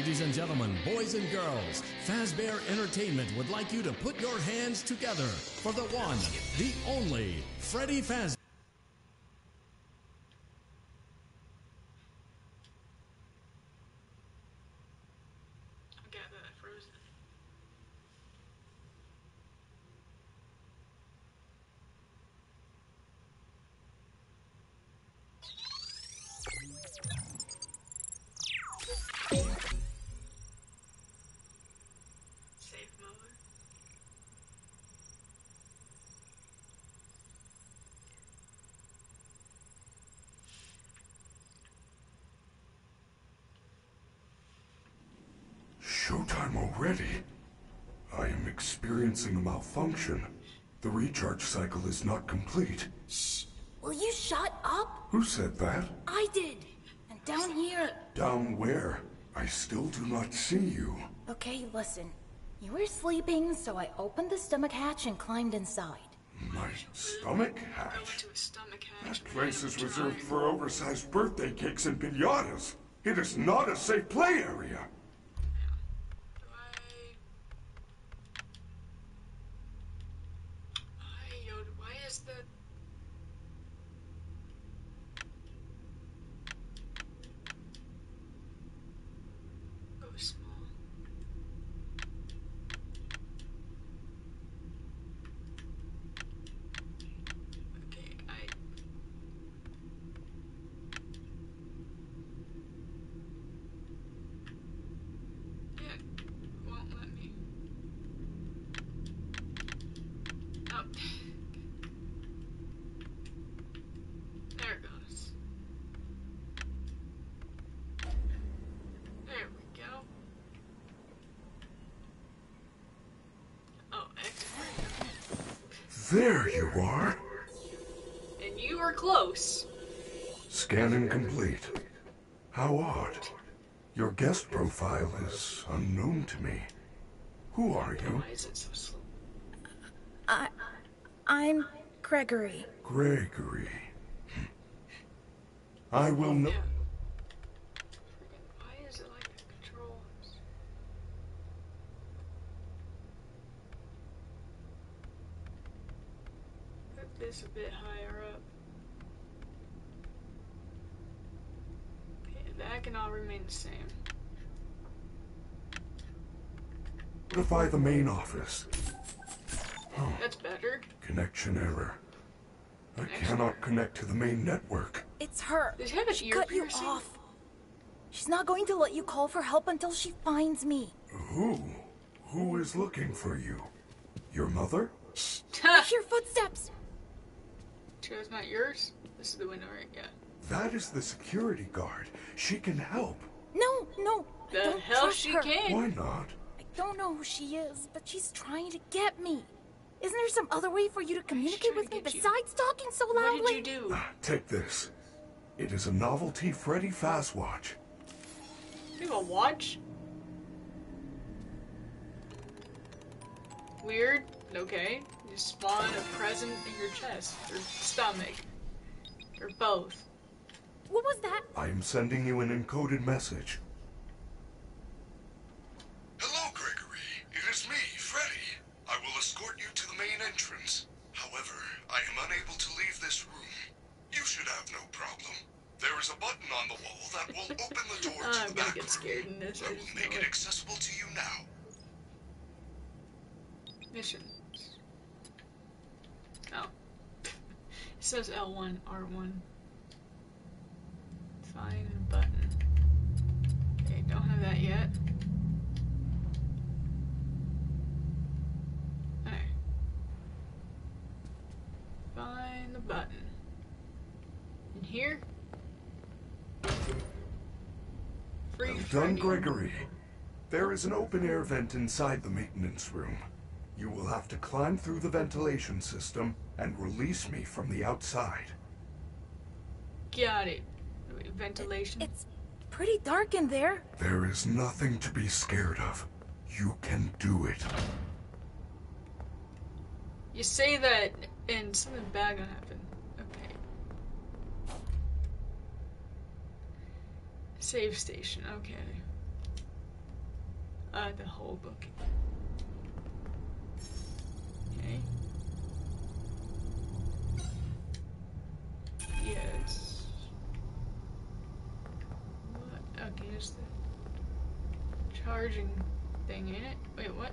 Ladies and gentlemen, boys and girls, Fazbear Entertainment would like you to put your hands together for the one, the only, Freddy Fazbear. Showtime already? I am experiencing a malfunction. The recharge cycle is not complete. Shh! Will you shut up? Who said that? I did! And down here... Down where? I still do not see you. Okay, listen. You were sleeping, so I opened the stomach hatch and climbed inside. My stomach hatch? That place is reserved for oversized birthday cakes and piñatas. It is not a safe play area. There you are. And you were close. Scanning complete. How odd. Your guest profile is unknown to me. Who are you? Why is it so slow? I'm Gregory. Gregory. I will know. Why is it like the controls? Put this a bit higher up. Okay, that can all remain the same. Notify the main office. Oh, that's better. Connection error. I cannot connect to the main network. It's her. Does she have an She ear cut you piercing? off. She's not going to let you call for help until she finds me. Who? Who is looking for you? Your mother? Shh! I hear footsteps. Sure it's not yours? This is the window, right? Yeah. That is the security guard. She can help. No, no. I The don't hell trust she her. can? Why not? I don't know who she is, but she's trying to get me. Isn't there some other way for you to communicate with me besides talking so loudly? What did you do? Take this. It is a novelty Freddy Faz watch. You have a watch? Weird. Okay. You spawn a present in your chest. Or stomach. Or both. What was that? I am sending you an encoded message. Hello, Gregory. It is me, Freddy. I will escort you to the main entrance. However, I am unable to leave this room. You should have no problem. There is a button on the wall that will open the door to I'm the gonna back get room. scared in this. I will make it accessible to you now. Missions. Oh. It says L1, R1. Find button. Okay, don't have that yet. Alright. Find the button. In here? Free Well done, Freddy. Gregory. There is an open-air vent inside the maintenance room. You will have to climb through the ventilation system and release me from the outside. Got it. Wait, ventilation. It's pretty dark in there. There is nothing to be scared of. You can do it. You say that and something bad gonna happen. Okay. Save station, okay. The whole book. Okay. Yes. What? Okay, here's the charging thing in it. Wait, what?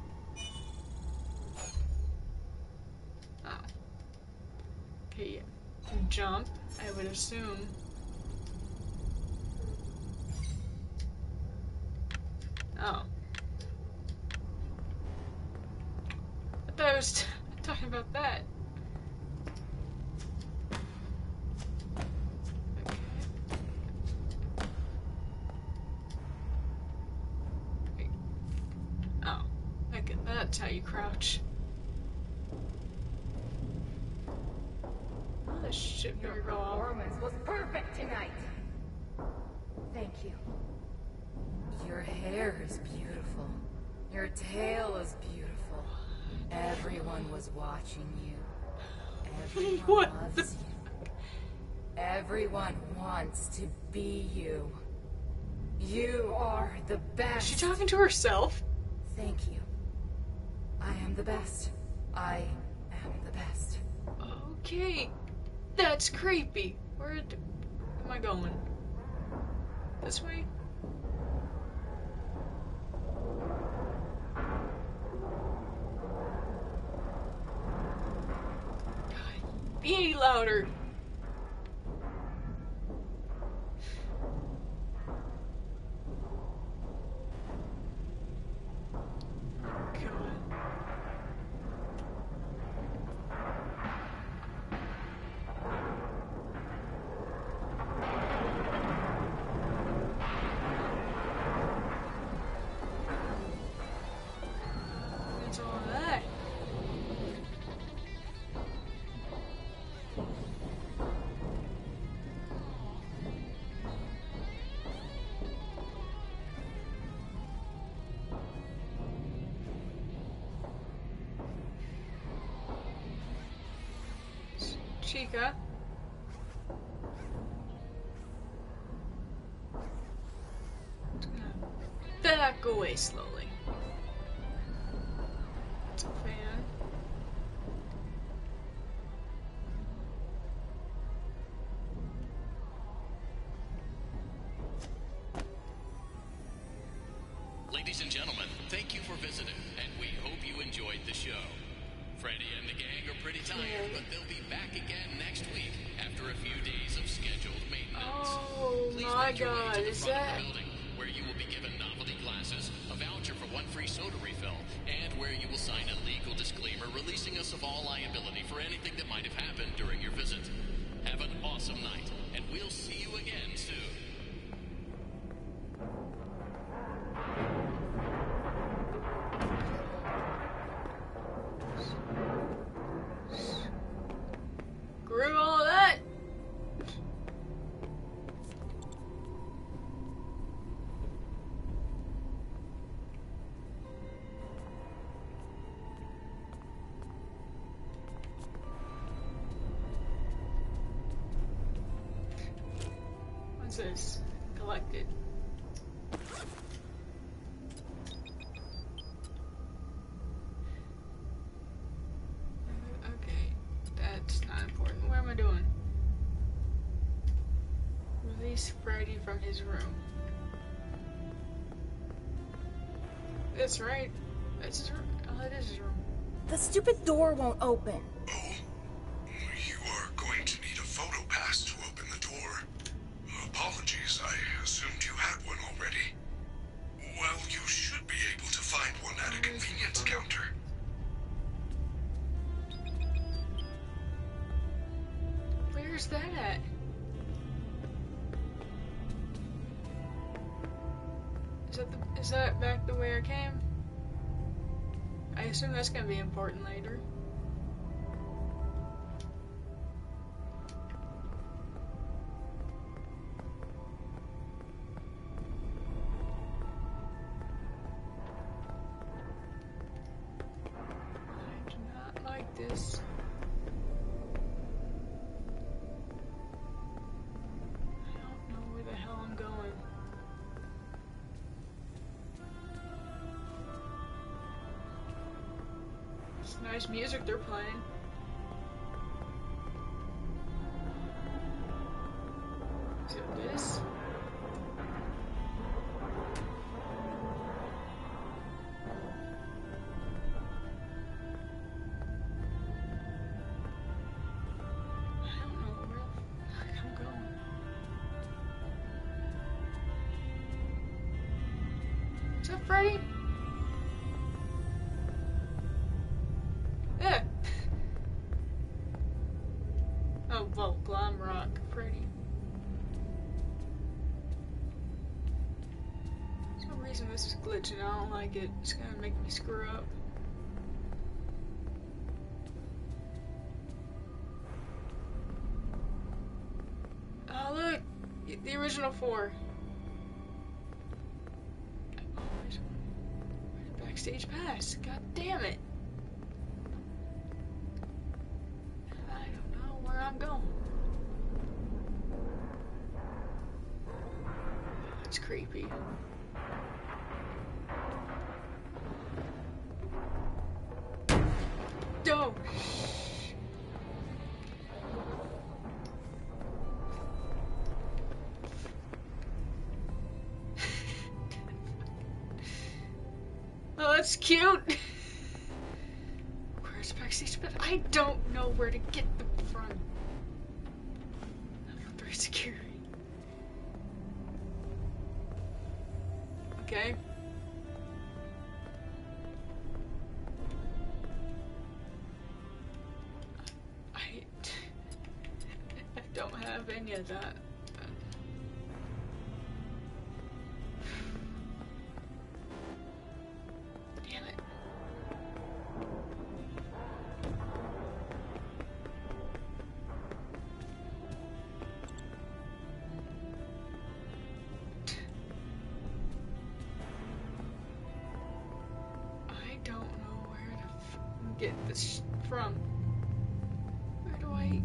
Oh. Okay, yeah. Jump, I would assume. Oh. I thought I was talking about that. Okay. Wait. Oh. Okay, that's how you crouch. Oh, this shit better go off. Your performance was perfect tonight. Thank you. Your hair is beautiful. Your tail is beautiful. Everyone was watching you. Everyone What loves you. Everyone wants to be you. You are the Is best. she talking to herself? Thank you. I am the best. I am the best. Okay. That's creepy. Where am I going? This way? God, be louder. What's all that? Chica. It's gonna back away slowly. It's a fan. Ladies and gentlemen, thank you for visiting, and we hope you enjoyed the show. Freddy and the gang are pretty tired, but they'll be back again next week after a few days of scheduled maintenance. Oh Please my make your way God, to the is front that? of the building, where you will be given novelty glasses, a voucher for 1 free soda refill, and where you will sign a legal disclaimer releasing us of all liability for anything that might have happened during your visit. Have an awesome night, and we'll see you again soon. Screw all that. What's this? Collected. Okay, that's not important. What am I doing? Release Freddy from his room. That's right. That's his room. Oh, that is his room. The stupid door won't open. Oh, you are going to need a photo pass to open the door. Apologies, I assumed you had one already. Well, you should be able to find one at a convenience counter. Where's that at? Is that back the way I came? I assume that's gonna be important later. I do not like this. I don't know where the hell I'm going. It's nice music they're playing. Is it this? I don't know where the fuck I'm going. Is that Freddy? Yeah. Oh, well, Glam Rock, Freddy. For some reason this is glitching. I don't like it. It's gonna make me screw up. Oh, look! The original 4. Oh, where's the backstage pass? God damn it! I don't know where I'm going. That's creepy. Oh! Oh, that's cute! Where's backstage? But I don't know where to get them from. I'm very security. Okay. I don't have any of that. Damn it. I don't know where to get this from. Where do I...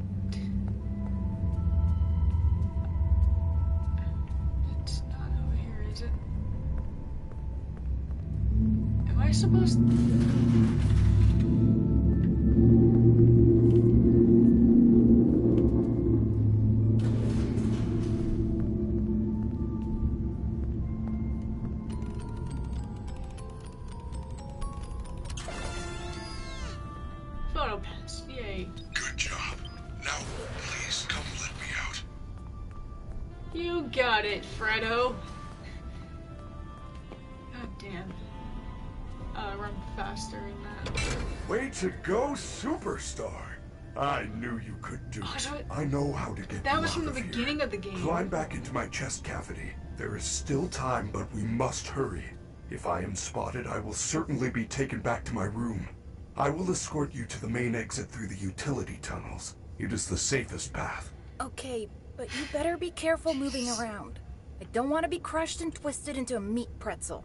It's not over here, is it? Am I supposed to... Photo pass, yay. Good job. Now, please come let me out. You got it, Fredo. God damn. Run faster in that. Way to go, superstar. I knew you could do Oh, it. so I know how to get that you was out from the of here. beginning of the game. Climb back into my chest cavity. There is still time, but we must hurry. If I am spotted, I will certainly be taken back to my room. I will escort you to the main exit through the utility tunnels. It is the safest path. Okay, but you better be careful moving around. I don't want to be crushed and twisted into a meat pretzel.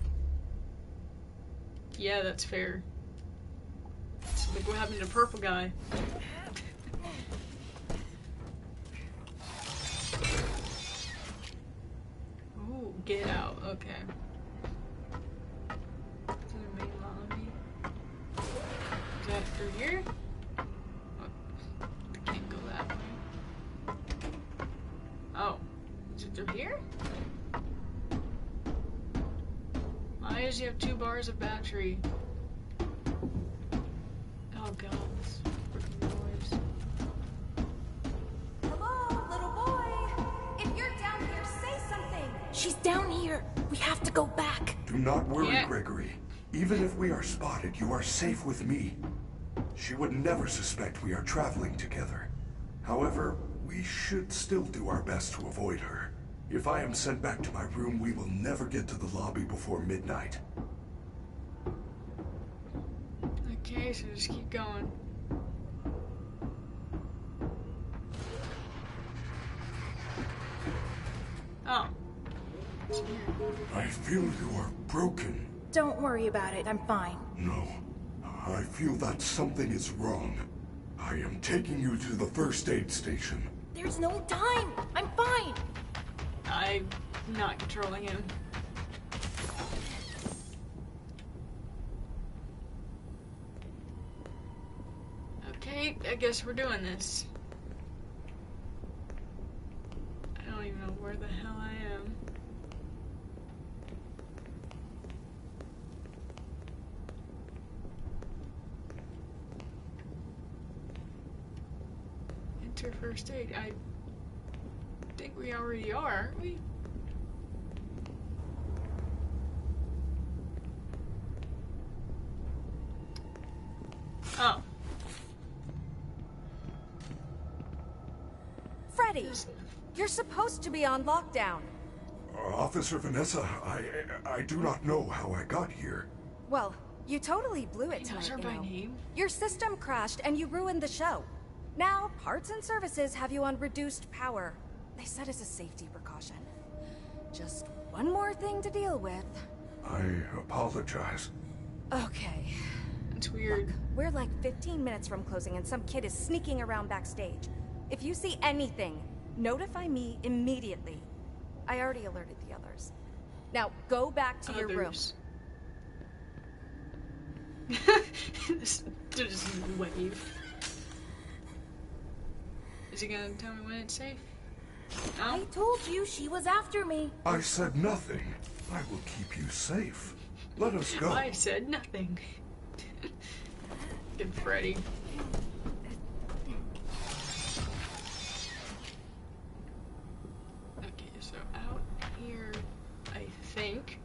Yeah, that's fair. So look what happened to Purple Guy. Ooh, get out. Okay. To the main lobby. Is that through here? Oh, I can't go that way. Oh, is it through here? Why does he have 2 bars of battery? Oh god, this freaking noise. Hello, little boy. If you're down here, say something. She's down here. We have to go back. Do not worry, Yeah. Gregory. Even if we are spotted, you are safe with me. She would never suspect we are traveling together. However, we should still do our best to avoid her. If I am sent back to my room, we will never get to the lobby before midnight. Okay, so just keep going. Oh. It's weird. I feel you are broken. Don't worry about it. I'm fine. No, I feel that something is wrong. I am taking you to the first aid station. There's no time. I'm fine. I'm not controlling him. I guess we're doing this. I don't even know where the hell I am. Enter first aid. I think we already are, aren't we? Oh. Freddy, you're supposed to be on lockdown. Officer Vanessa, I do not know how I got here. Well, you totally blew it He knows tonight, her you by know. name. Your system crashed and you ruined the show. Now, parts and services have you on reduced power. They said as a safety precaution. Just one more thing to deal with. I apologize. Okay. It's weird. Look, we're like 15 minutes from closing and some kid is sneaking around backstage. If you see anything, notify me immediately. I already alerted the others. Now, go back to your room. Just wave. Is he gonna tell me when it's safe? I No? told you she was after me. I said nothing. I will keep you safe. Let us go. I said nothing. Good Freddy. Okay, so out here, I think.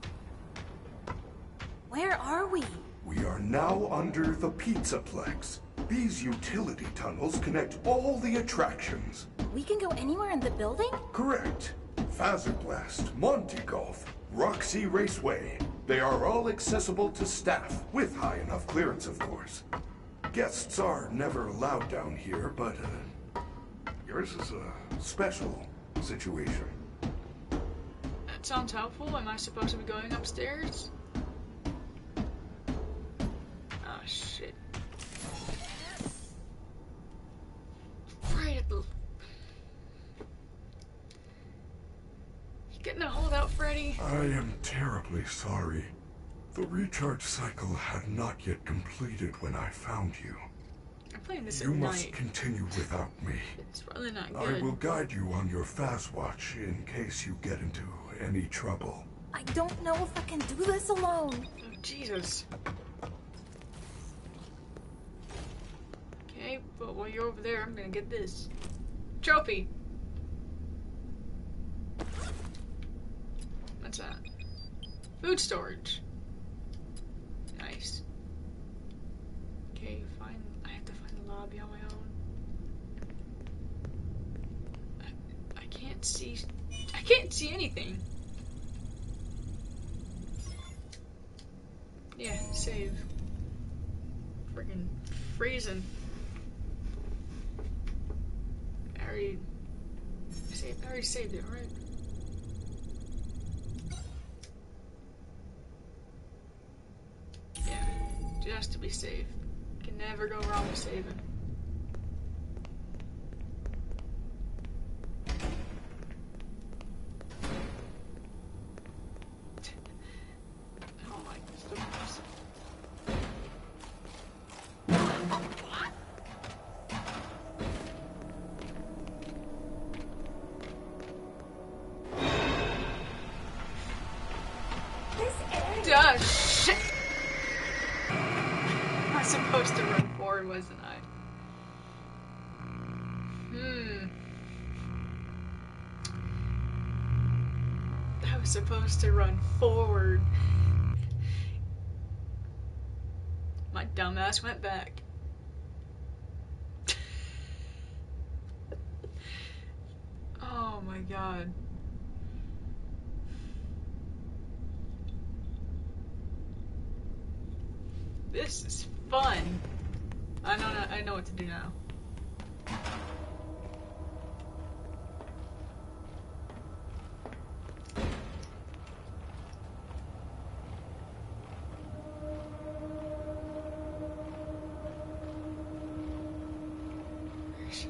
Where are we? We are now under the Pizzaplex. These utility tunnels connect all the attractions. We can go anywhere in the building? Correct. Blast, Monte Golf, Roxy Raceway. They are all accessible to staff, with high enough clearance, of course. Guests are never allowed down here, but yours is a special situation. That sounds helpful. Am I supposed to be going upstairs? Oh, shit. Right at the... You getting a holdout, Freddy? I am terribly sorry. The recharge cycle had not yet completed when I found you. I'm playing this You at must night. continue without me. It's really not good. I will guide you on your fast watch in case you get into any trouble. I don't know if I can do this alone. Oh, Jesus. Okay, but while you're over there, I'm gonna get this. Trophy! What's that? Food storage. Nice. Okay, fine. I have to find the lobby on my own. I can't see... I can't see anything. Yeah, save. Friggin' freezing. I already saved it, right? Yeah, just to be safe. Can never go wrong with saving. Oh my goodness. Ah, shit! I was supposed to run forward, wasn't I? I was supposed to run forward. My dumbass went back. Oh my god. This is fun. I know what to do now. Where is she?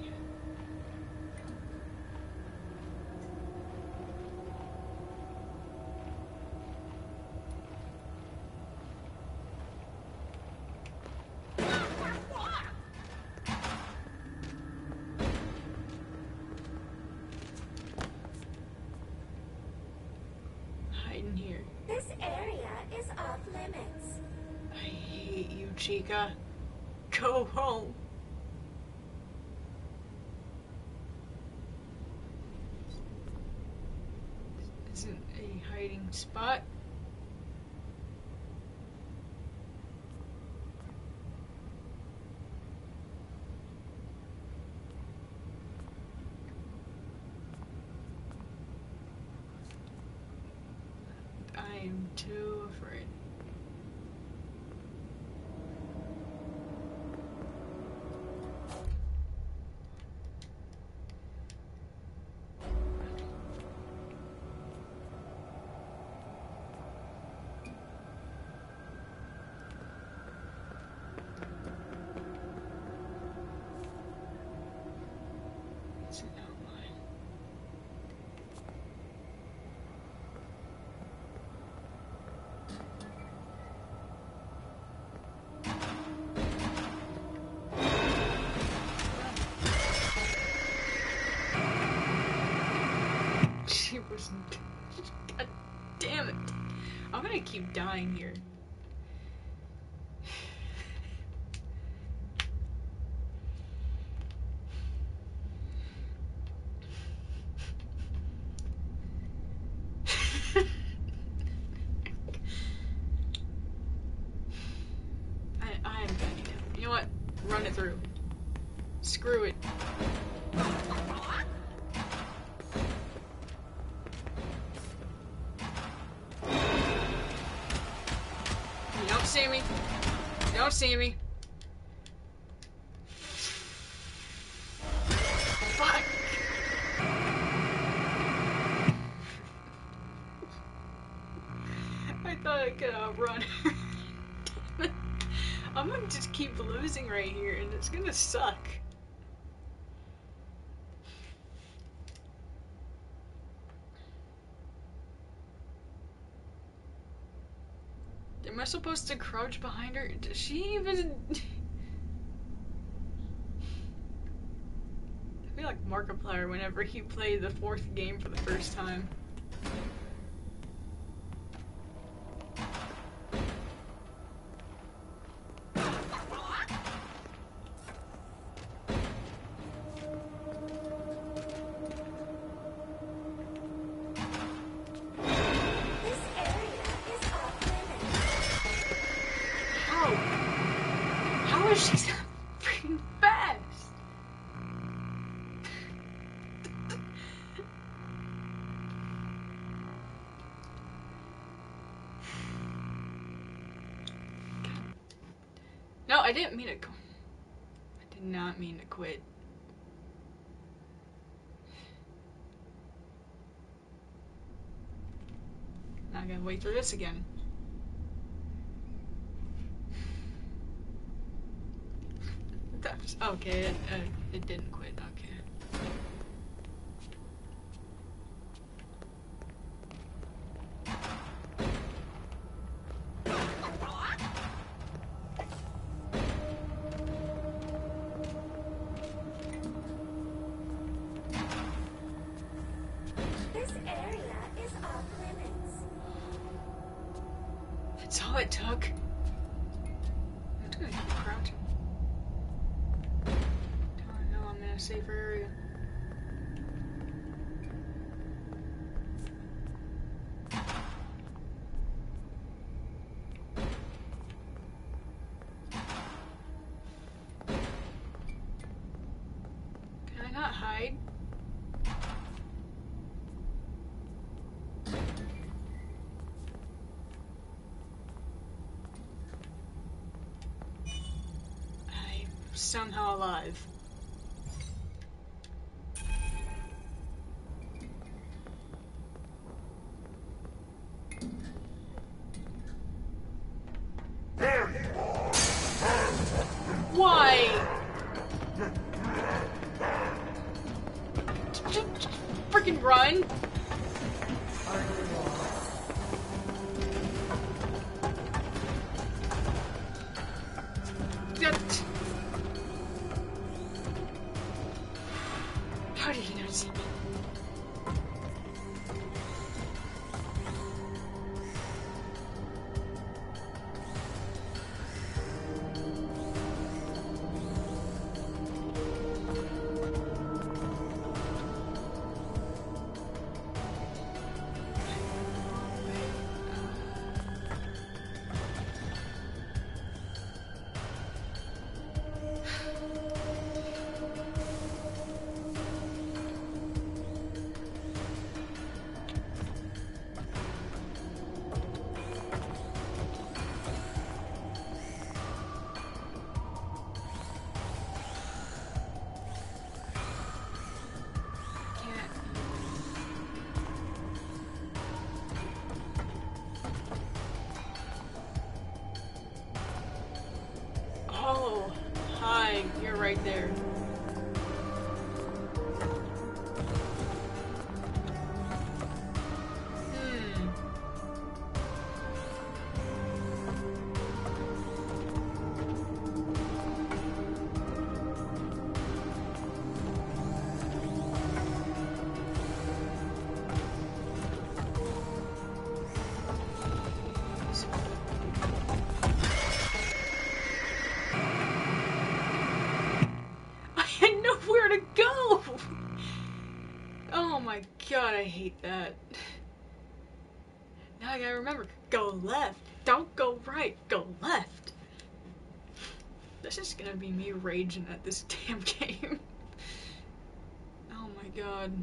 Chica. Go home. Isn't a hiding spot. I'm too afraid. It's an outline. She wasn't. God damn it. I'm gonna keep dying here. I am gonna need it. You know what? Run it through. Screw it. You don't see me. You don't see me. Fuck. I thought I could outrun her. I'm gonna just keep losing right here, and it's gonna suck. Am I supposed to crouch behind her? Does she even... I feel like Markiplier whenever he played the 4th game for the first time. How is she so freaking fast? No, I didn't mean to go. I did not mean to quit. Now I gotta wait through this again. That's okay, it didn't quit, okay. This area is off limits. That's all it took. I'm just gonna keep crouching. I know I'm in a safer area. Can I not hide? I'm somehow alive. Why? Just freaking run. How did he not see me? right there. Oh my god, I hate that. Now I gotta remember, go left, don't go right, go left. That's just gonna be me raging at this damn game. Oh my god.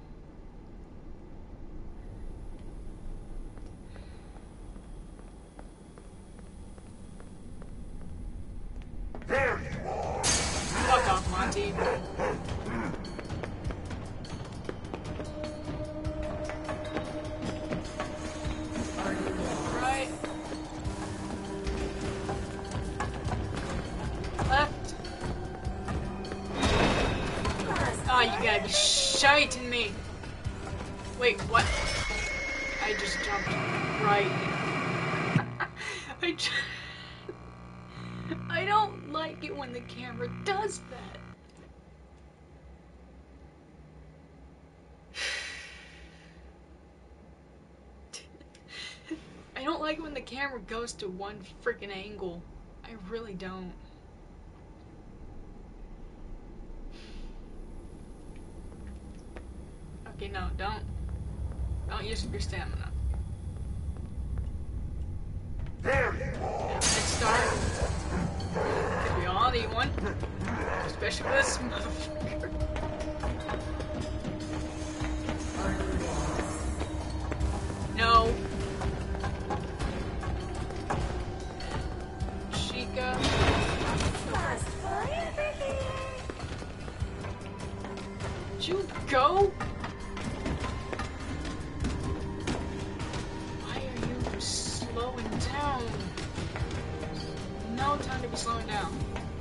There you are! Fuck off, Monty. Right. Left. Oh, you gotta be shiting me. Wait, what? I just jumped right. I don't like it when the camera does that. I don't like when the camera goes to one freaking angle. I really don't. Okay, no, don't use your stamina. There you are! Head start. Could be all need one. Especially with this motherfucker. No. Chica. Did you go? Why are you slowing down? No time to be slowing down.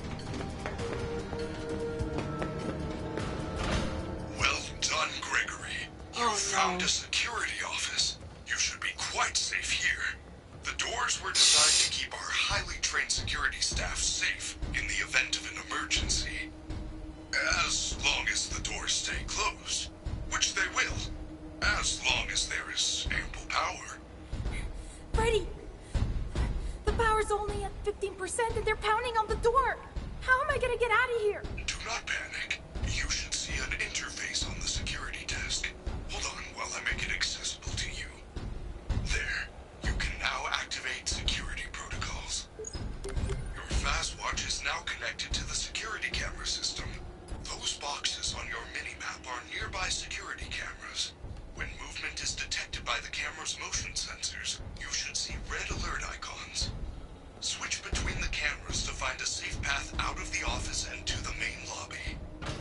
Well done, Gregory. You found a security office. You should be quite safe here. The doors were designed to keep our highly trained security staff safe in the event of an emergency. As long as the doors stay closed, which they will, as long as there is ample power. Freddy! The power's only at 15% and they're pounding on the door! How am I gonna get out of here? Do not panic. You should see an interface on the security desk. Hold on while I make it accessible to you. There. You can now activate security protocols. Your fast watch is now connected to the security camera system. Those boxes on your mini-map are nearby security cameras. When movement is detected by the camera's motion sensors, you should see red alert icons. Switch between the cameras to find a safe path out of the office and to the main lobby.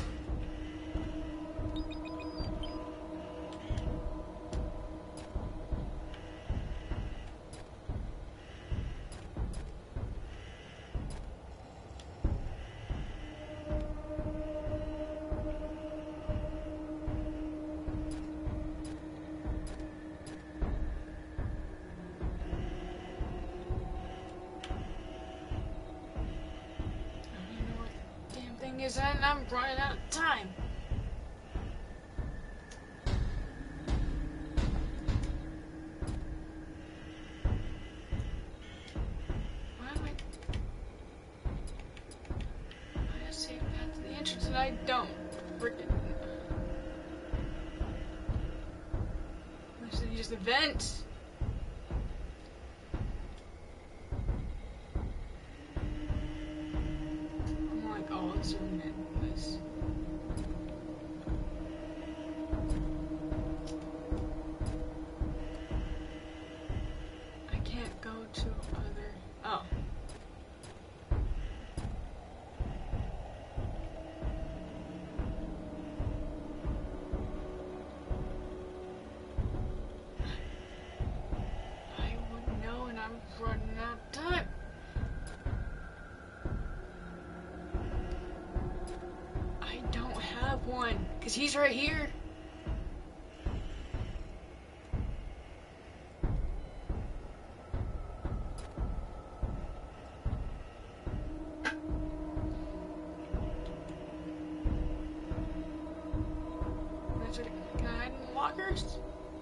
Is that I'm running out of time. Why am I see a path to the entrance and I don't. Freaking. I should use the vent. Zoom in this. I can't go to other. Oh. he's right here. Can I hide in the lockers?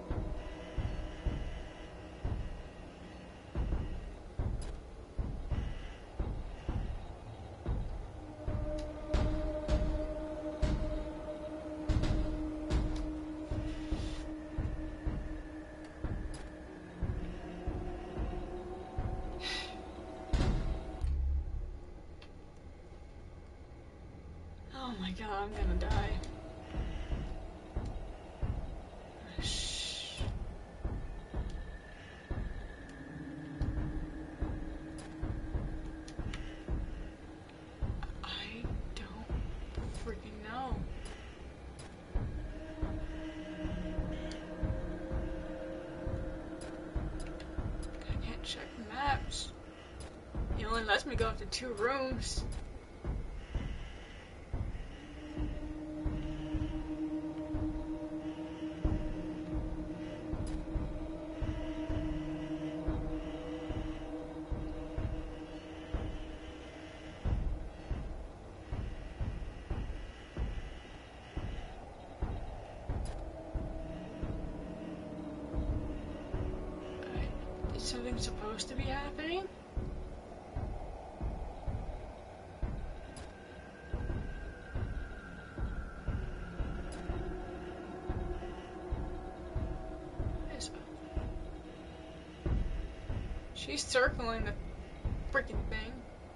Oh my god, I'm gonna die. Shh. I don't freaking know. I can't check the maps. It only lets me go up to 2 rooms. Is something supposed to be happening? She's circling the freaking thing.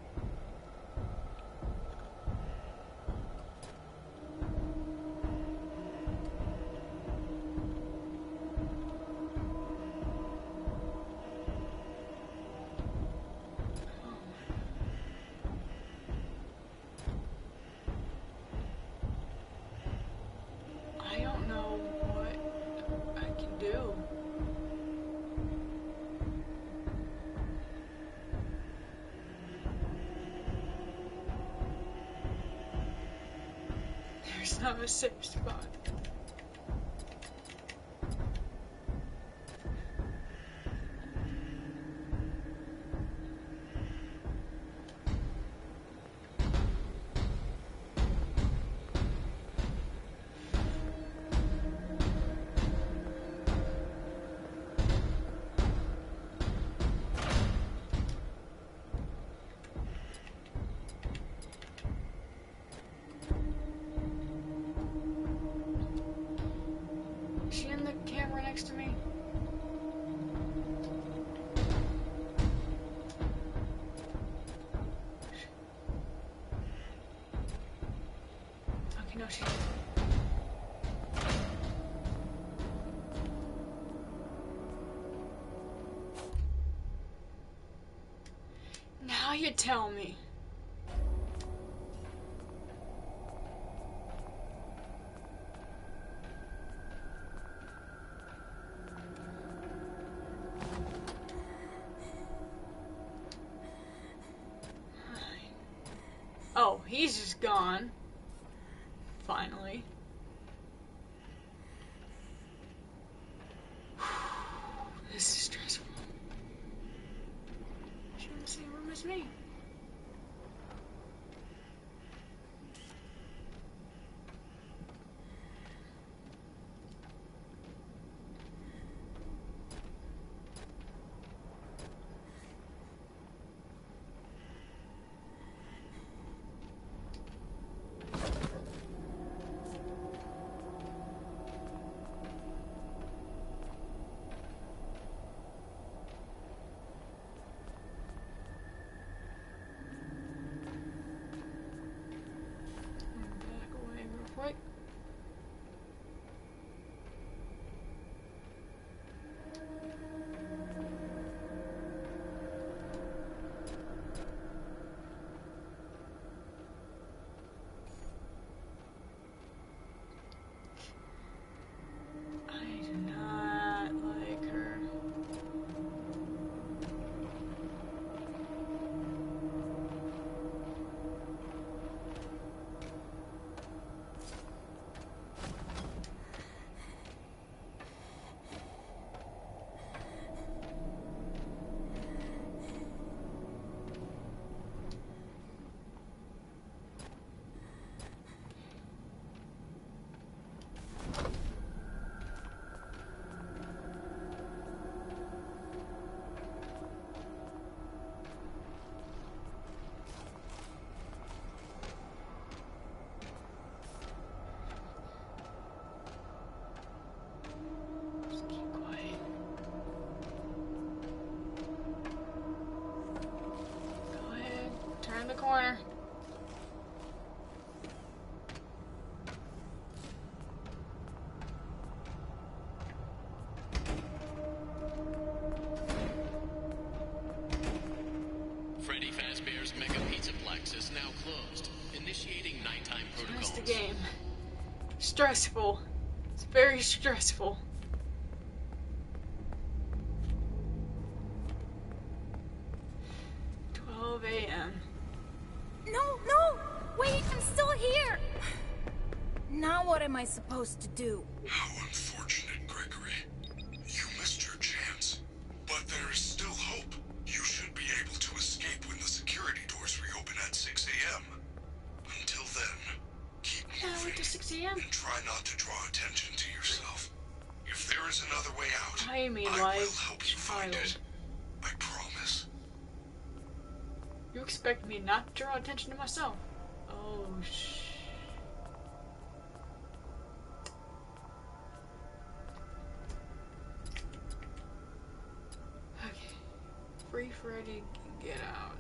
I don't know what I can do. There's not a safe spot. Is she in the camera next to me? Okay, no, she. Now you tell me. Oh, he's just gone. Finally. This is stressful. She's in the same room as me. corner. Freddy Fazbear's Mega Pizzaplex is now closed. Initiating nighttime protocols. That's the game. Stressful. It's very stressful. a.m. No, no! Wait, I'm still here! Now what am I supposed to do? How unfortunate, Gregory. You missed your chance. But there is still hope. You should be able to escape when the security doors reopen at 6 a.m. Until then, keep moving. Wait till 6 a.m. And try not to draw attention to yourself. If there is another way out, I will help you find it. I promise. You expect me not to draw attention to myself? Oh, Okay. Free Freddy can get out.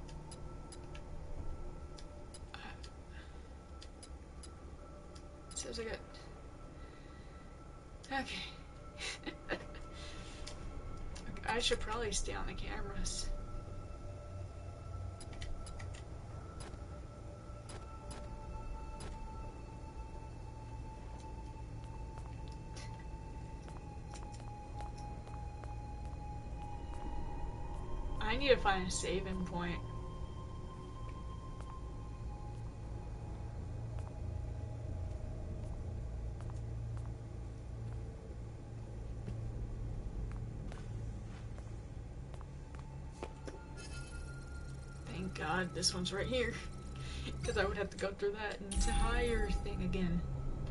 It says I got... Okay. I should probably stay on the cameras. I need to find a saving point. Thank God this one's right here. Because I would have to go through that entire thing again.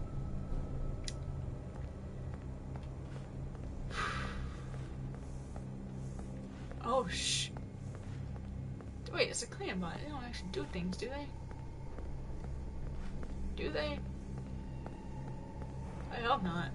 Oh, wait, it's a clan bot. They don't actually do things, do they? Do they? I hope not.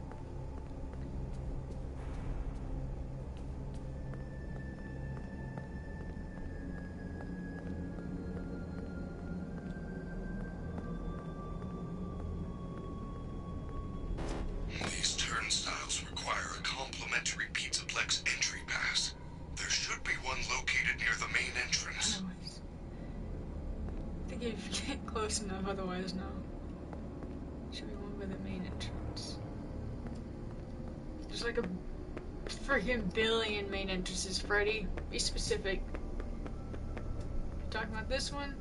These turnstiles require a complimentary Pizzaplex entry pass. There should be one located near the main entrance. I think if you get close enough, otherwise no. Should be one by the main entrance. There's like a freaking billion main entrances, Freddy. Be specific. Talking about this one?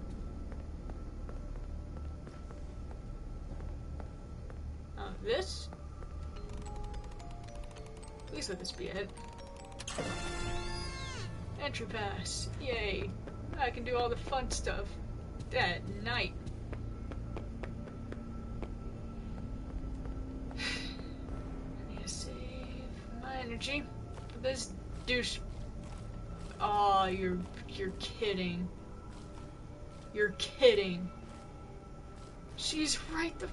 This? Please let this be it. Entry pass. Yay. I can do all the fun stuff at night. I need to save my energy for this douche. Oh, you're kidding. You're kidding. She's right the...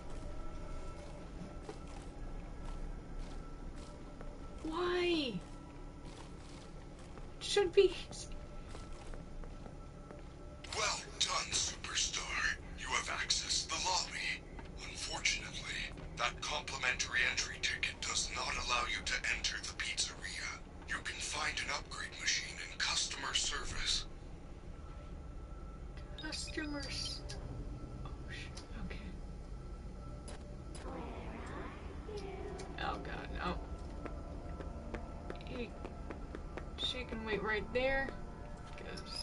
Why? Should be... Well done, superstar. You have accessed the lobby. Unfortunately, that complimentary entry ticket does not allow you to enter the pizzeria. You can find an upgrade machine in customer service. Customers... Oh, okay. Oh god, no. She can wait right there, because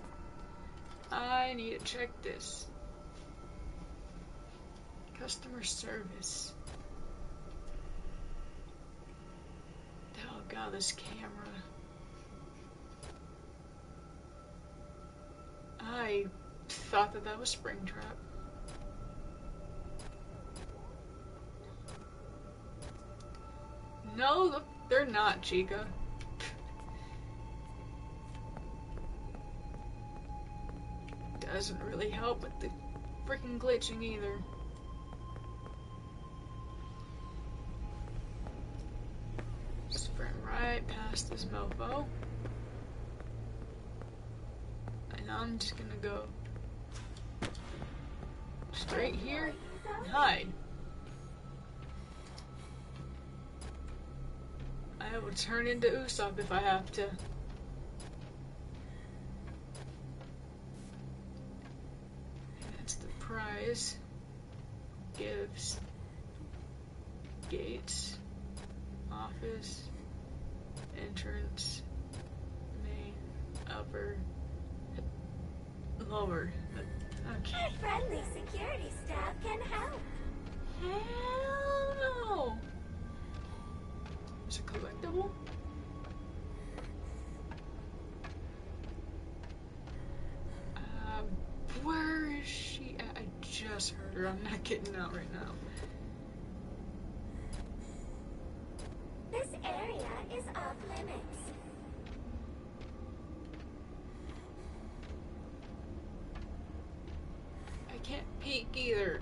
I need to check this. Customer service. Oh god, this camera. I thought that was Springtrap. No, they're not, Chica. Doesn't really help with the freaking glitching either. Sprint right past this mofo. And I'm just gonna go straight here and hide. I will turn into Usopp if I have to. That's the prize. Gives. Gates. Office. Entrance. Main. Upper. Lower. Okay. Friendly security staff can help. Hell no! Is it collectible? Where is she at? I just heard her. I'm not getting out right now. This area is off limits. I can't peek either.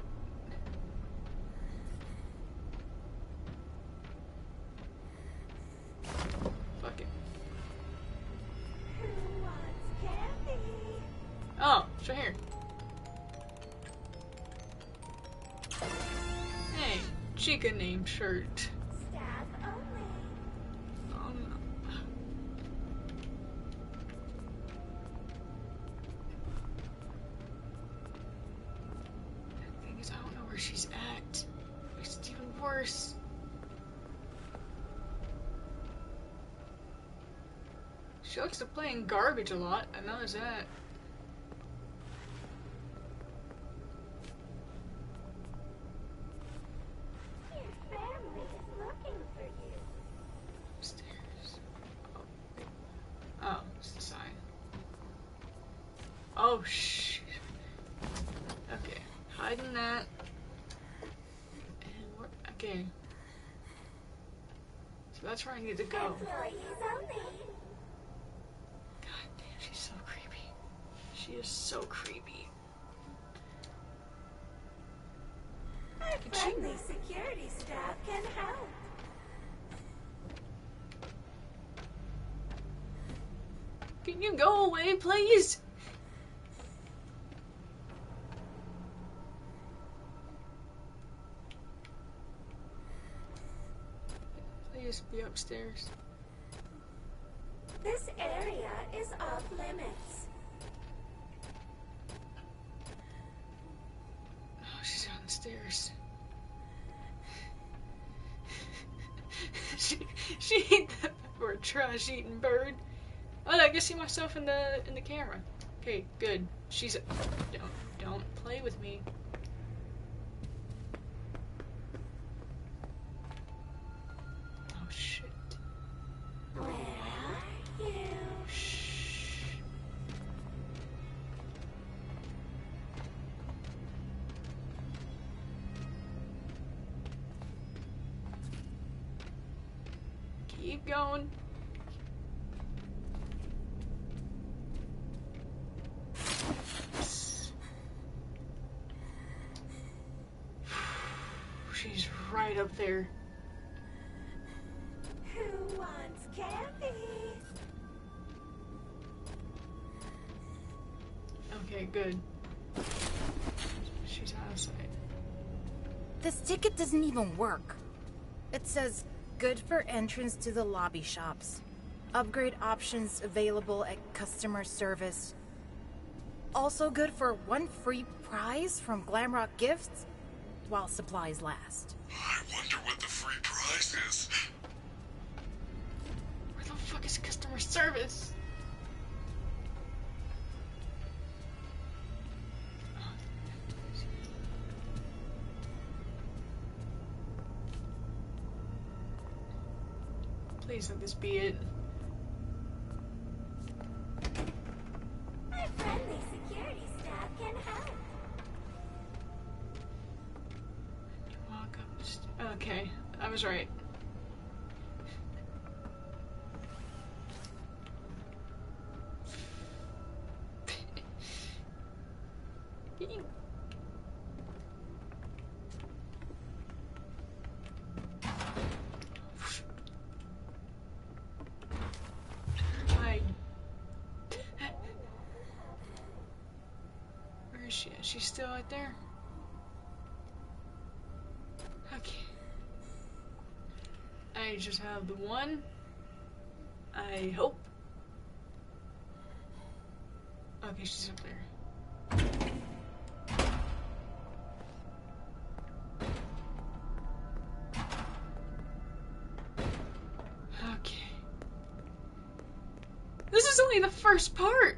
Fuck it. Who wants candy? Oh, it's right here. Hey, chica name shirt. Staff only. Oh no. The thing is, I don't know where she's at. Makes it even worse. She likes to play in garbage a lot. I notice that. Your family is looking for you. Upstairs. Oh, wait. Oh, it's the sign. Oh, shit. Okay, hiding that. And what? Okay. So that's where I need to go. Employees only. God damn, she's so creepy. She is so creepy. Our friendly security staff can help. Can you go away, please? Please be upstairs. This area is off limits. Oh, she's on the stairs. she ate that poor trash-eating bird. Oh, I can see myself in the camera. Okay, good. She's don't play with me. Oh shit. Where are you? Shh. Keep going. She's right up there. Who wants candy? Okay, good. She's out of sight. This ticket doesn't even work. It says, good for entrance to the lobby shops. Upgrade options available at customer service. Also good for 1 free prize from Glamrock Gifts while supplies last. I wonder what the free prize is. Where the fuck is customer service? Please let this be it. Our friendly security staff can help. Walk up the stairs. Okay, I was right. Where is she? Is she still out there? just have the one. I hope. Okay, she's up there. Okay. This is only the first part.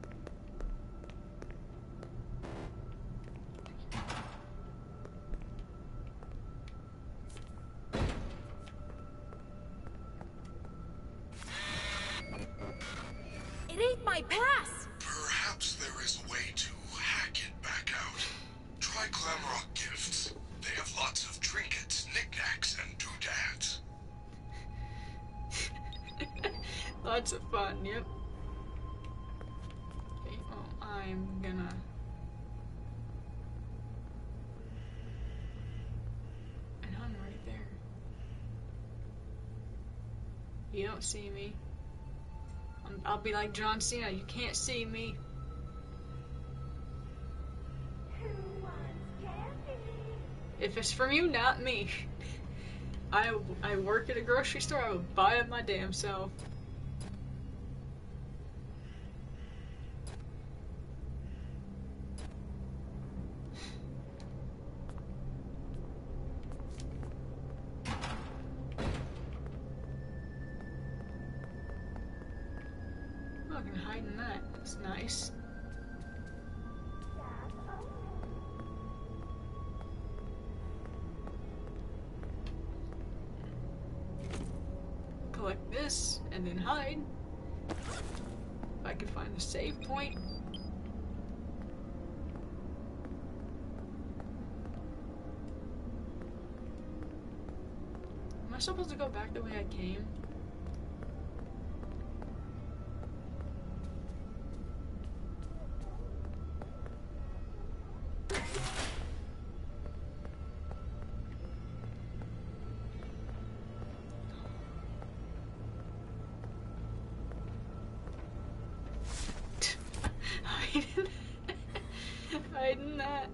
It ain't my pass! Perhaps there is a way to hack it back out. Try Glamrock Gifts. They have lots of trinkets, knickknacks, and doodads. Lots of fun, yep. Okay, well, I'm gonna... And I'm right there. You don't see me. I'll be like John Cena, you can't see me. If it's from you, not me. I work at a grocery store, I would buy it my damn self. Oh, I can hide in that. That's nice. Collect this and then hide. If I can find a save point. Am I supposed to go back the way I came? Hiding that.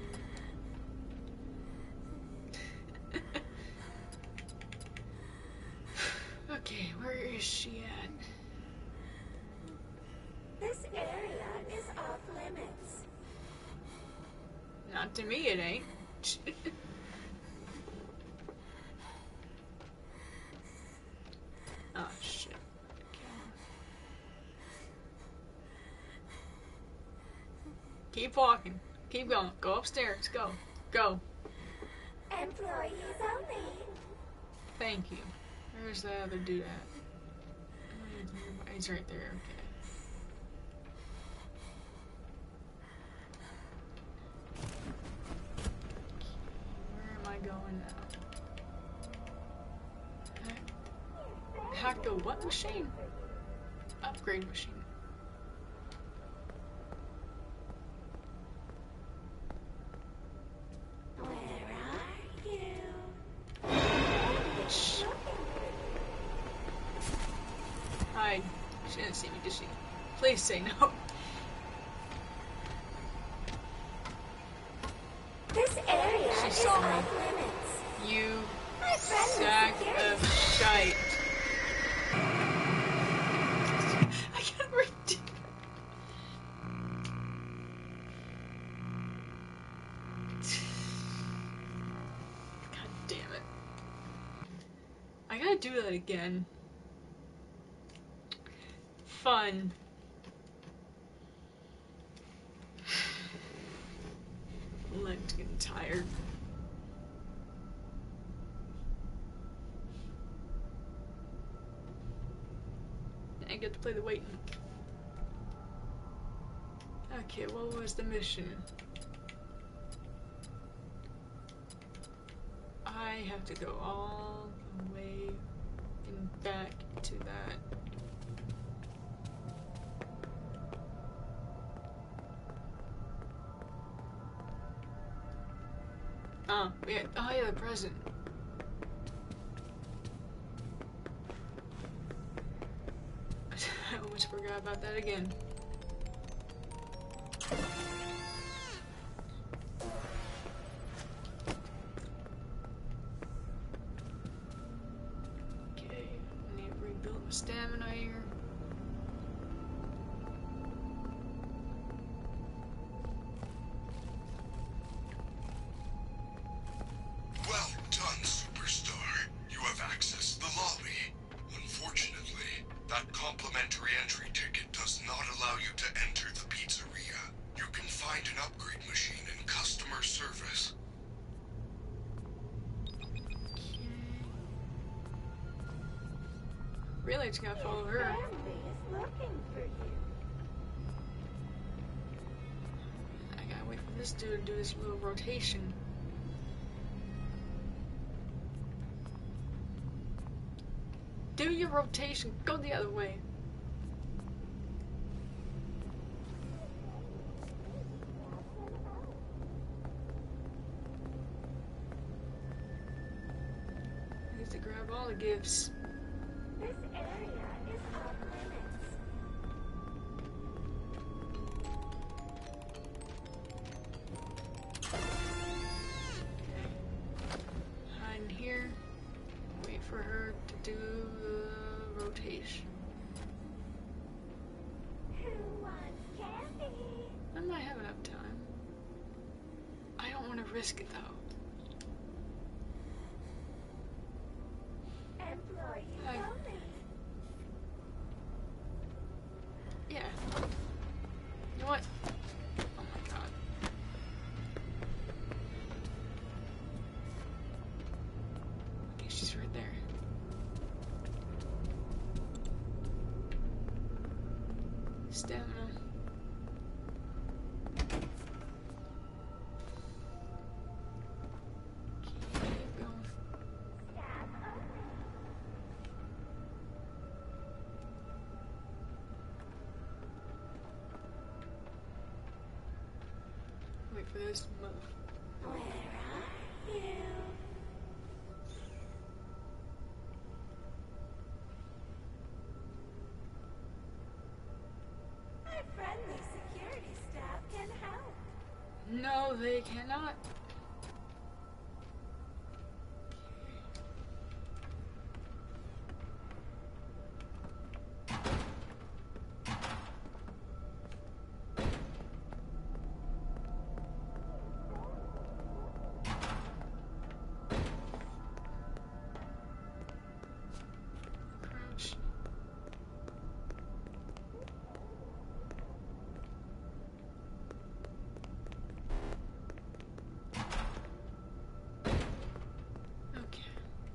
Okay, where is she at? This area is off limits. Not to me, it ain't. Oh, shit. Keep walking. Keep going. Go upstairs. Go. Go. Employees only. Thank you. Where's the other dude at? He's right there. Okay. Where am I going now? Hack the what machine? Upgrade machine. Hide. She didn't see me, did she? Please say no. This area She is saw me. off limits. You My friend sack is of shite. I can't read it. God damn it. I gotta do that again. Fun. Leg's getting tired. I get to play the waiting. Okay, what was the mission? I have to go all the way and back to that. Oh, yeah, the present. I almost forgot about that again. stamina here. Well done, superstar. You have accessed the lobby. Unfortunately, that complimentary entry ticket does not allow you to enter the pizzeria. You can find an upgrade machine in customer service. Really, just gotta follow her. I gotta wait for this dude to do his little rotation. Do your rotation. Go the other way. I need to grab all the gifts. This area is off limits. Hide in here. Wait for her to do the rotation. Who wants candy? I might have enough time. I don't want to risk it though. Employees Hi. only. Yeah. You know what? Oh my god. Okay, she's right there. Stamina. Keep going. Staff only. Wait for this mother. Where are you? My friendly security staff can help. No, they cannot. Crouch. Okay.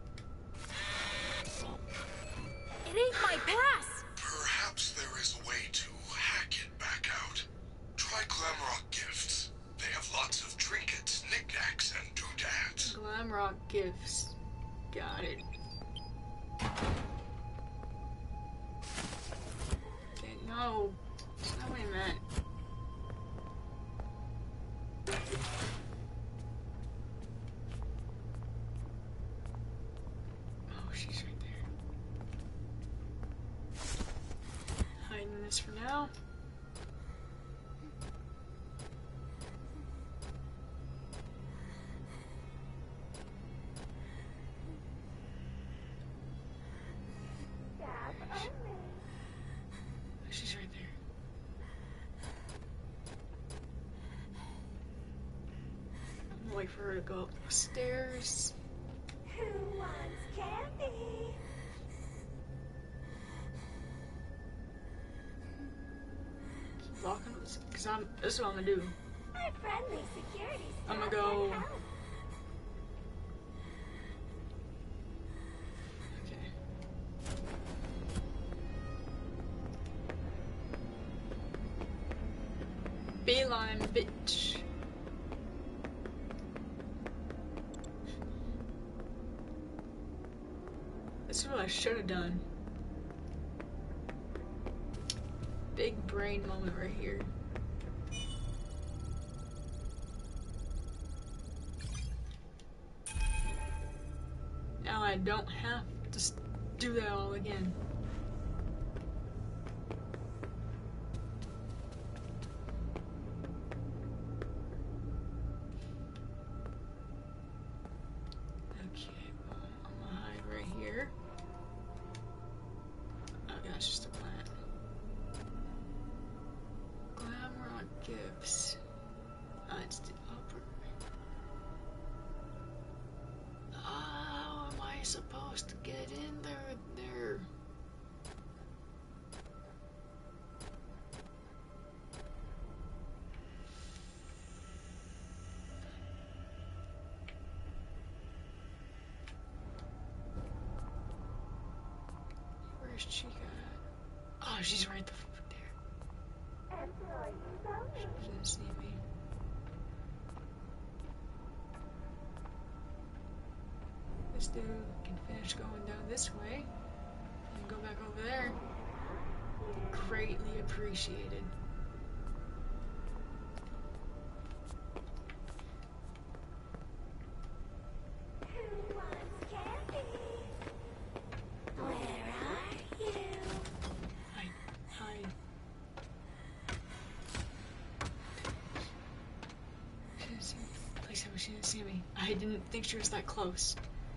It ain't my pass! Perhaps there is a way to hack it back out. Try Glamrock Gifts. They have lots of trinkets, knickknacks, and doodads. Glamrock gifts. Got it. Okay, no. That's not what I meant. Oh, she's right there. Hiding this for now. Staff only. She's right there. I'm gonna wait for her to go up the stairs. Who wants candy? Keep walking, because this is what I'm gonna do. My friendly security staff I'm gonna go. can help. Okay. Beeline, bitch. This is what I should have done. Big brain moment right here. Now I don't have to do that all again. Okay, well, I'm gonna hide right here. that's just a plant. Glamrock gifts. It's the upper. How am I supposed to get in there? Where's Chica at? Oh, she's right there. She didn't see me. This dude can finish going down this way and go back over there. Greatly appreciated. Who wants candy? Where are you? Hi. She didn't see me. Please tell me she didn't see me. I didn't think she was that close.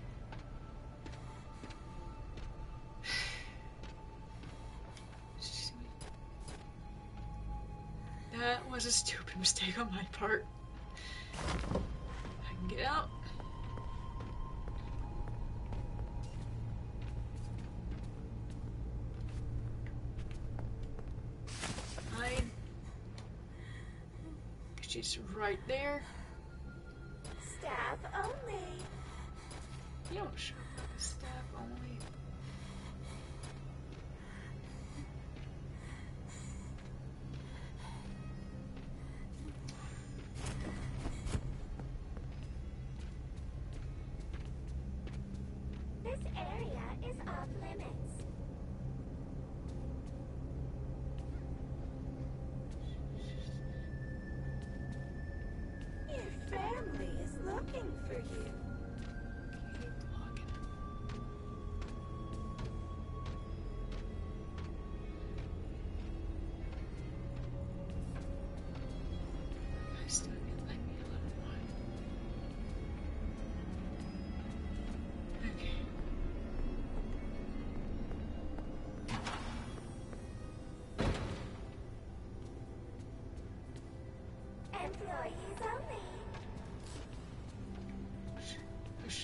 That was a stupid mistake on my part. I can get out. Hide. She's right there. Staff only. You don't show up as staff only. This area is off limits. Your family is looking for you. Keep walking. I still need like me a little while. Okay. Employees only. Push.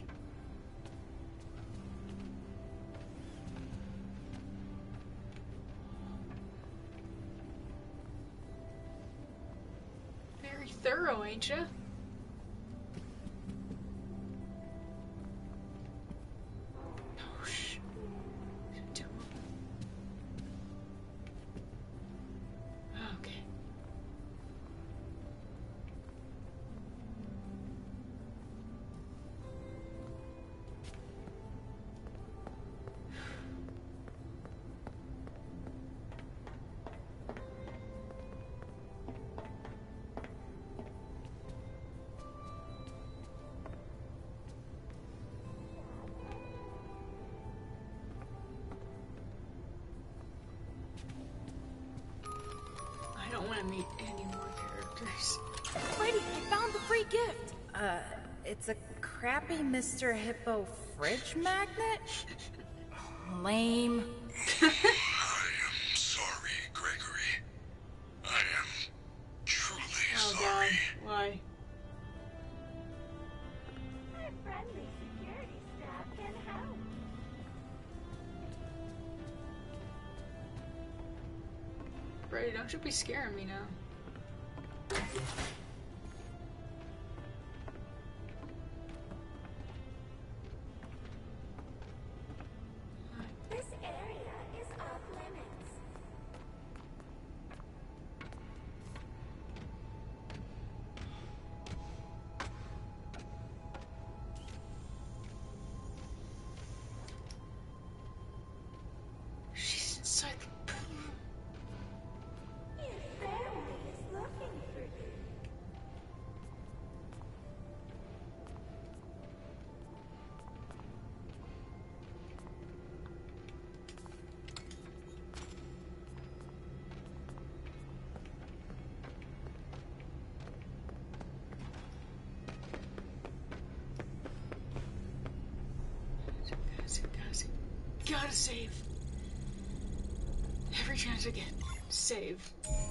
Very thorough, ain't ya? Push. Okay. I don't want to meet any more characters. Freddy, I found the free gift. It's a crappy Mr. Hippo fridge magnet? Lame. I am sorry, Gregory. I am truly Oh god, sorry. why? Our friendly security staff can help. Freddy, don't you be scaring me now. This area is off limits. She's inside the pool. Your family is looking for you. Gotta save. Gotta save. Every chance I get. Save.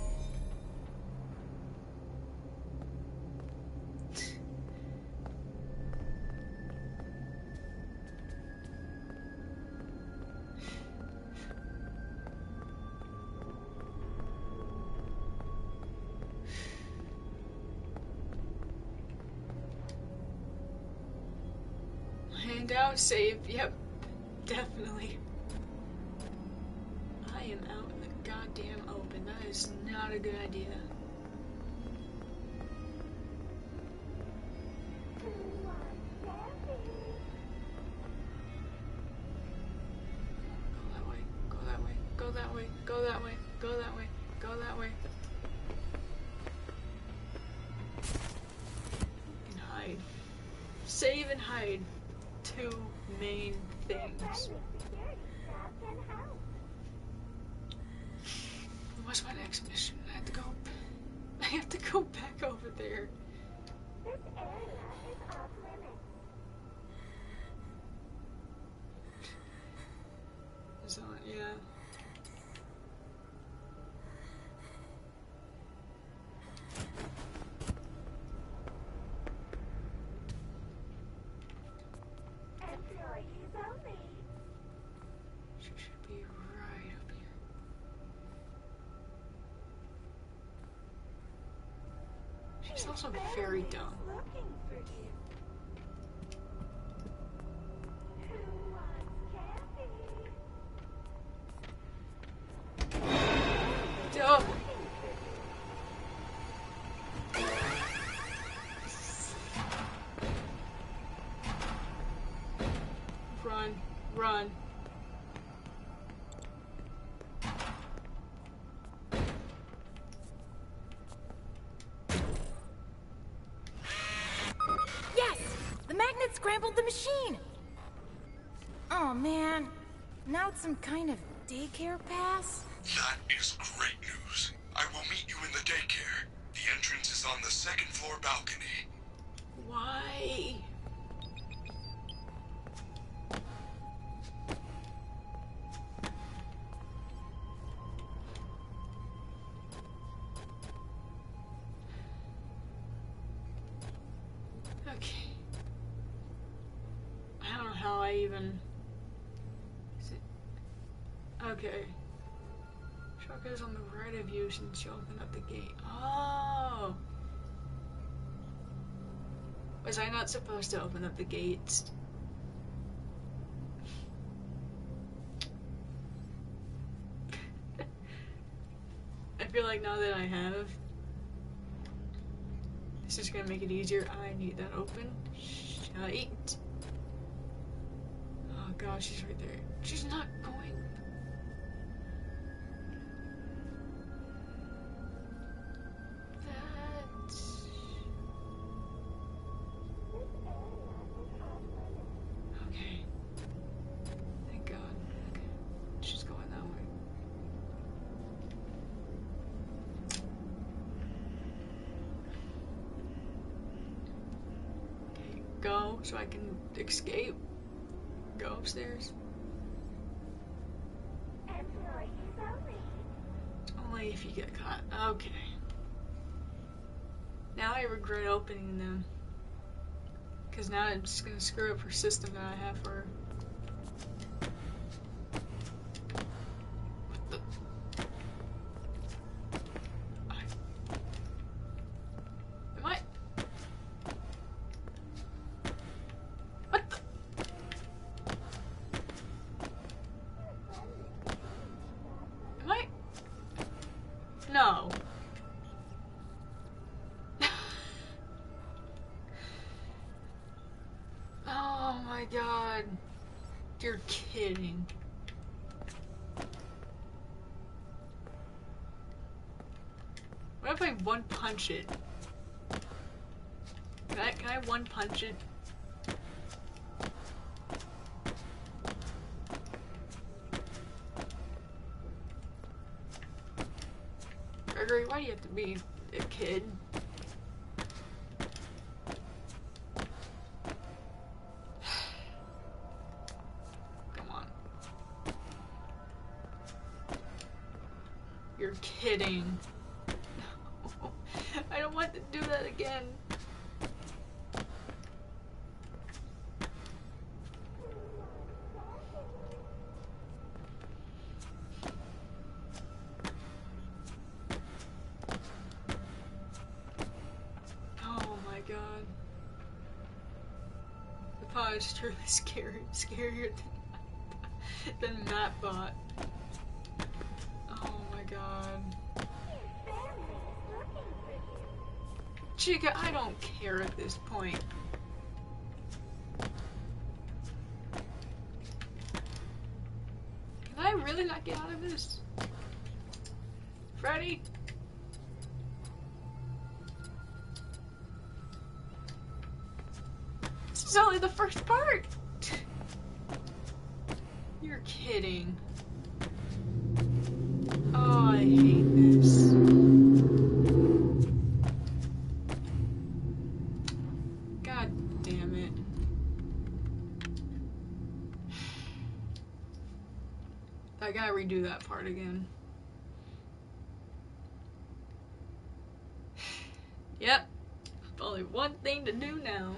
Hand out, save. Yep. Definitely. I am out in the goddamn open. That is not a good idea. Go that way, go that way, go that way, go that way, go that way. And hide. Save and hide. Two main things. What's my next mission? I have to go back over there. This area is off limits. So, yeah. Employees only. She should be right up here. She's also very dumb. Looking for you. Who wants candy? Duh. Run, run. Yes! The magnet scrambled the machine! Oh man, now it's some kind of daycare pass? That is great news. I will meet you in the daycare. The entrance is on the second floor balcony. Why? Okay. I don't know how I even... Is it... Okay. Shotgun's on the right of you since you opened up the gate. Oh! Was I not supposed to open up the gates? I feel like now that I have, this is gonna make it easier. I need that open. Shite. Oh gosh, she's right there. She's not going. Okay. Thank God. Okay. She's going that way. Okay, go so I can escape. Go upstairs. Employees only. Only if you get caught. Okay. Now I regret opening them. Because now I'm just gonna screw up her system that I have for her. What the? Am I? What the? Am I? No. Oh my god. You're kidding. What if I one punch it? Can I one punch it? Gregory, why do you have to be a kid? Come on. You're kidding. No. I don't want to do that again. Oh my god. The pod is truly scarier than Mapbot. Oh my god. Chica, I don't care at this point. Can I really not get out of this? Freddy? This is only the first part! You're kidding. Oh, I hate this. God damn it. I gotta redo that part again. Yep. Only one thing to do now.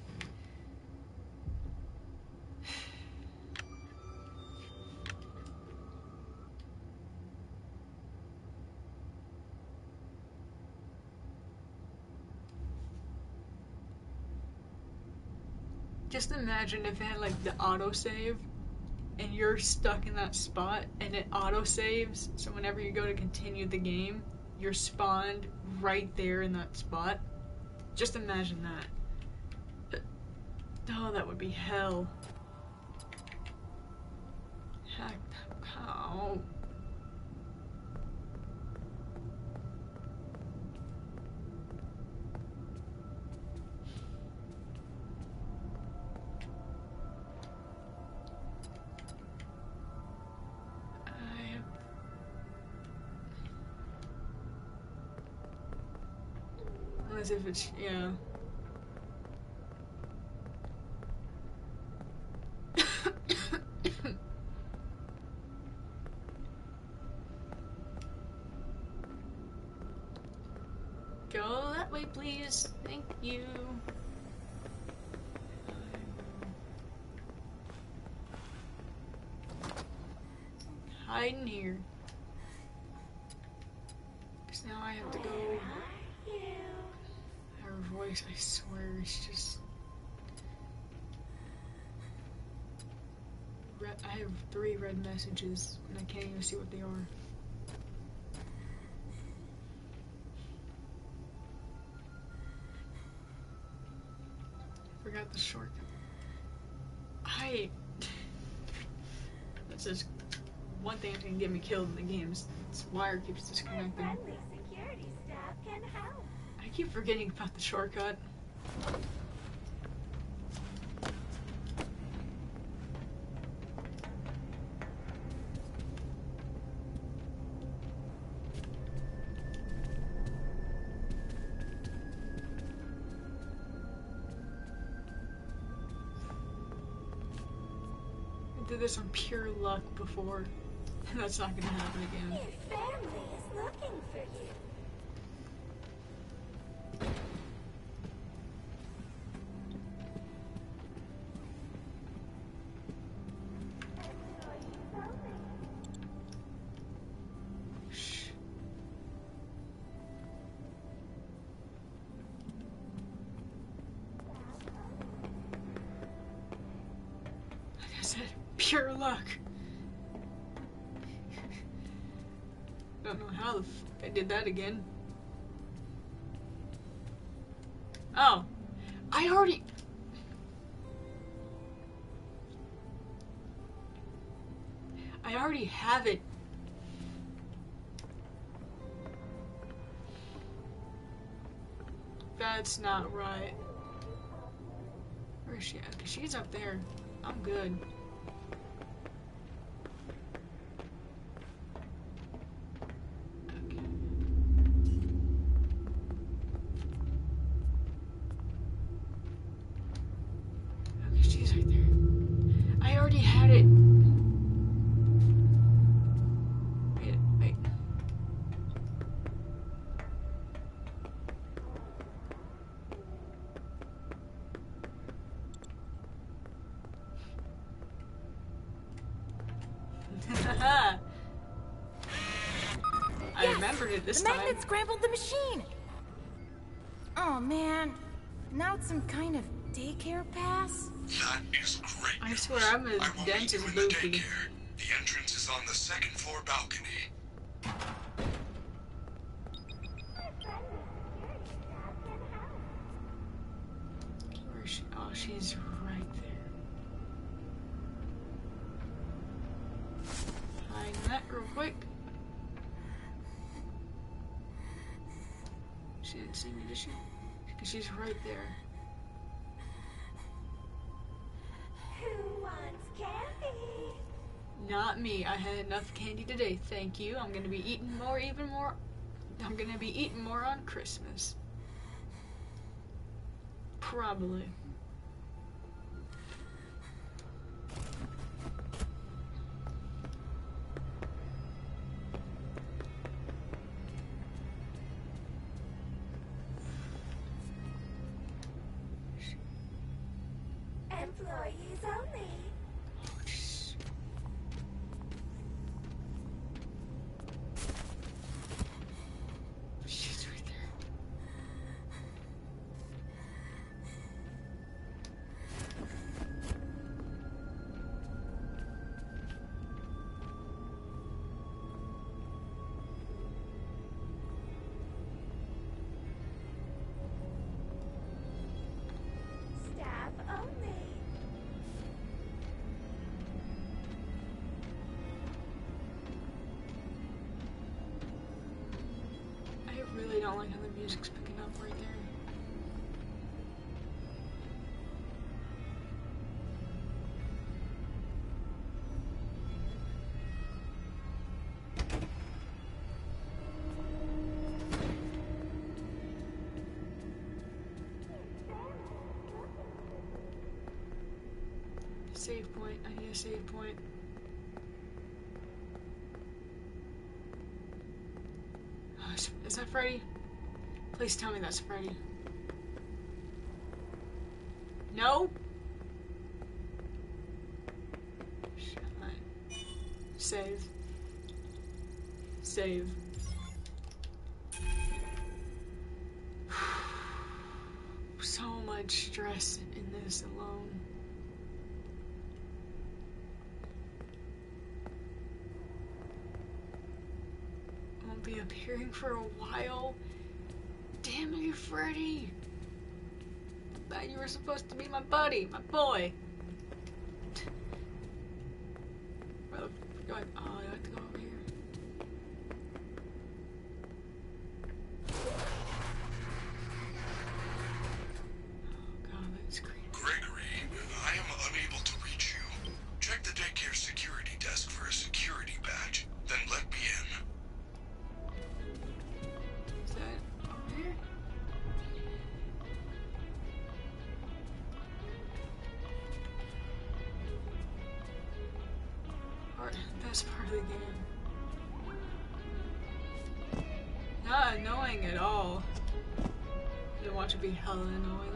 Just imagine if it had like the autosave and you're stuck in that spot and it autosaves, so whenever you go to continue the game, you're spawned right there in that spot. Just imagine that. Oh, that would be hell. Heck, how? As if it's, yeah. Go that way, please. Thank you. Hide in here. Because now I have to go. Her voice, I swear, is just... I have 3 red messages, and I can't even see what they are. Forgot the shortcut. That's just one thing that can get me killed in the games. This wire keeps disconnecting. Security staff can help. I keep forgetting about the shortcut. I did this on pure luck before, and that's not gonna happen again. Your family is looking for you. Pure luck. Don't know how the f I did that again. Oh, I already have it. That's not right. Where is she at? 'Cause she's up there. I'm good. I remembered it this the time. The magnet scrambled the machine! Oh man, now it's some kind of daycare pass? That is great. I swear I'm as I will dense meet you as in the Luffy. daycare. The entrance is on the second floor balcony. Where is she? Oh, she's right there. Find that real quick. She didn't see me, did she? Because she's right there. Who wants candy? Not me. I had enough candy today, thank you. I'm gonna be eating more, even more. I'm gonna be eating more on Christmas. Probably. Employees only. She's right there. Staff only. I really don't like how the music's picking up right there. Save point. I need a save point. Oh, is that Freddy? Please tell me that's Freddy. No? Shit. Save. Save. So much stress in this alone. Won't be appearing for a while. Damn you, Freddy! I thought you were supposed to be my buddy, my boy. Where the f- do I? Oh, I have to go over here. Oh god, that's creepy. Gregory, I am unable to reach you. Check the daycare security desk for a security badge, then let me in. Is that over here? That's part of the game. Not annoying at all. You watch it be hella annoying.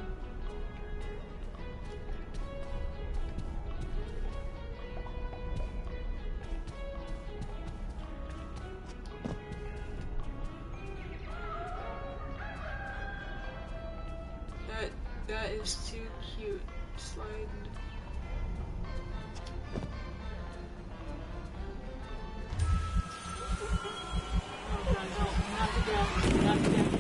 That is too cute. Slide. Oh god, no, not again, not again.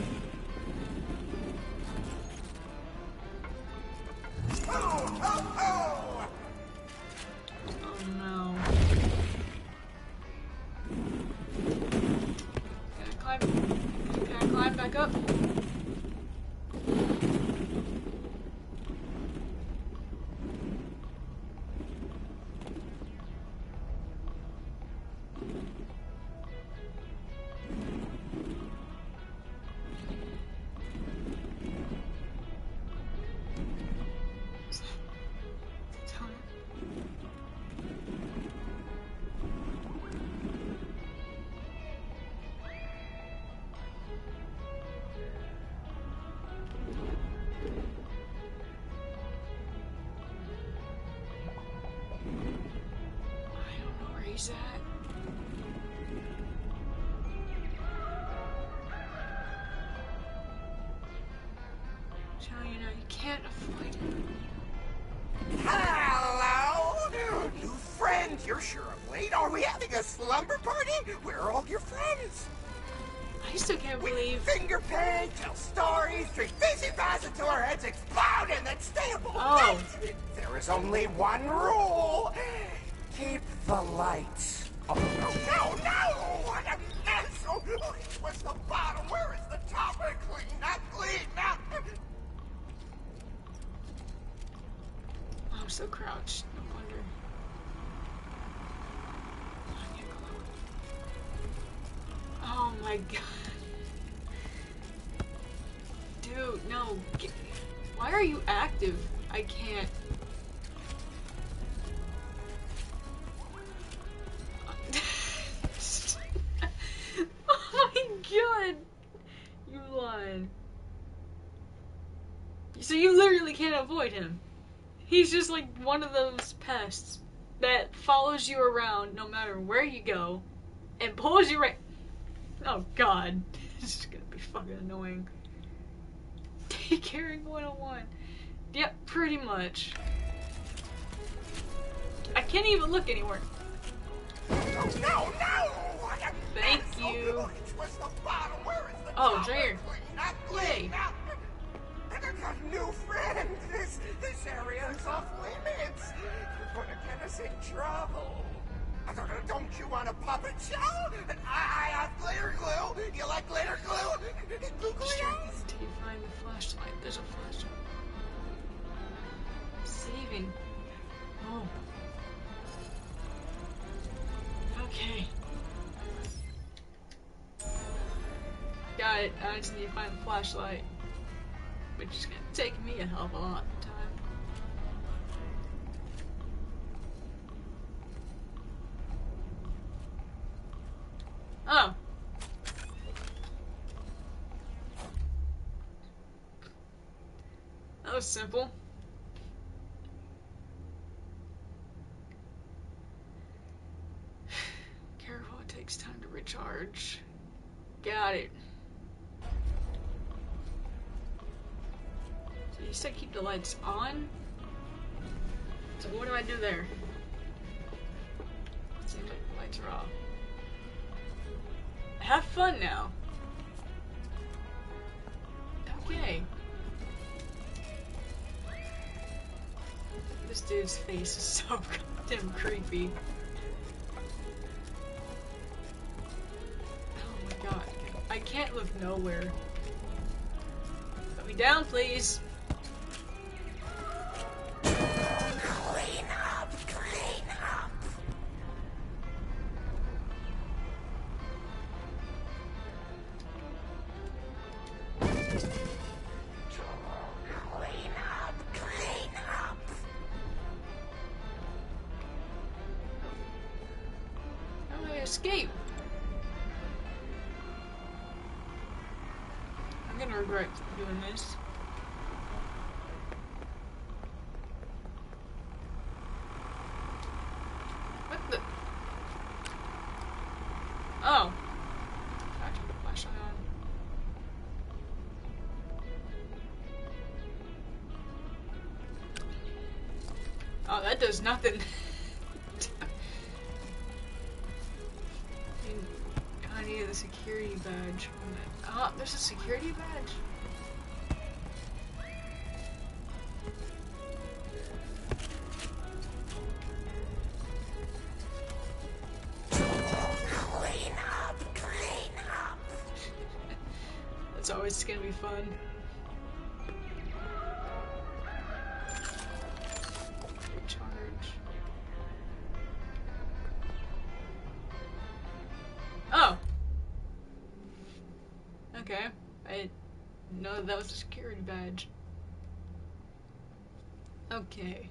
Oh no. Can I climb back up? He's at. can't avoid him. Hello! New friend, you're sure I'm late. Are we having a slumber party? Where are all your friends? I still can't believe. Finger paint, tell stories, drink fizzy fast until our heads explode, and then stay up all Oh. night. There is only one rule. Keep the lights. Oh, no! What a mess! Oh, where's the bottom? Where is the top? Clean up! I'm so crouched. No wonder. Oh my god. Dude, no. Why are you active? I can't. Oh my god. You lying. So you literally can't avoid him. He's just like one of those pests that follows you around no matter where you go and pulls you right. Oh god. This is gonna be fucking annoying. Caring 101. Yep, pretty much. I can't even look anywhere. No! Thank you. Oh, Jair. Yay. New friend. This area is off limits. You're gonna get us in trouble. Don't you want a puppet show? I have glitter glue. You like glitter glue? Glue. Until you find the flashlight. There's a flashlight. Saving. Oh. Okay. Got it. I just need to find the flashlight. Which is gonna take me a hell of a lot of time. Oh. That was simple. Careful, it takes time to recharge. Got it. So you said keep the lights on? So what do I do there? Seems like the lights are off. Have fun now. Okay. This dude's face is so goddamn creepy. Oh my god. I can't look nowhere. Put me down, please. Clean up. How do I escape? I'm gonna regret doing this. What the? Oh. I turned the flashlight on. Oh, that does nothing. I need the security badge. Oh, there's a security badge? Clean up. That's always gonna be fun. Recharge. Oh! Okay. I didn't know that was a security badge. Okay.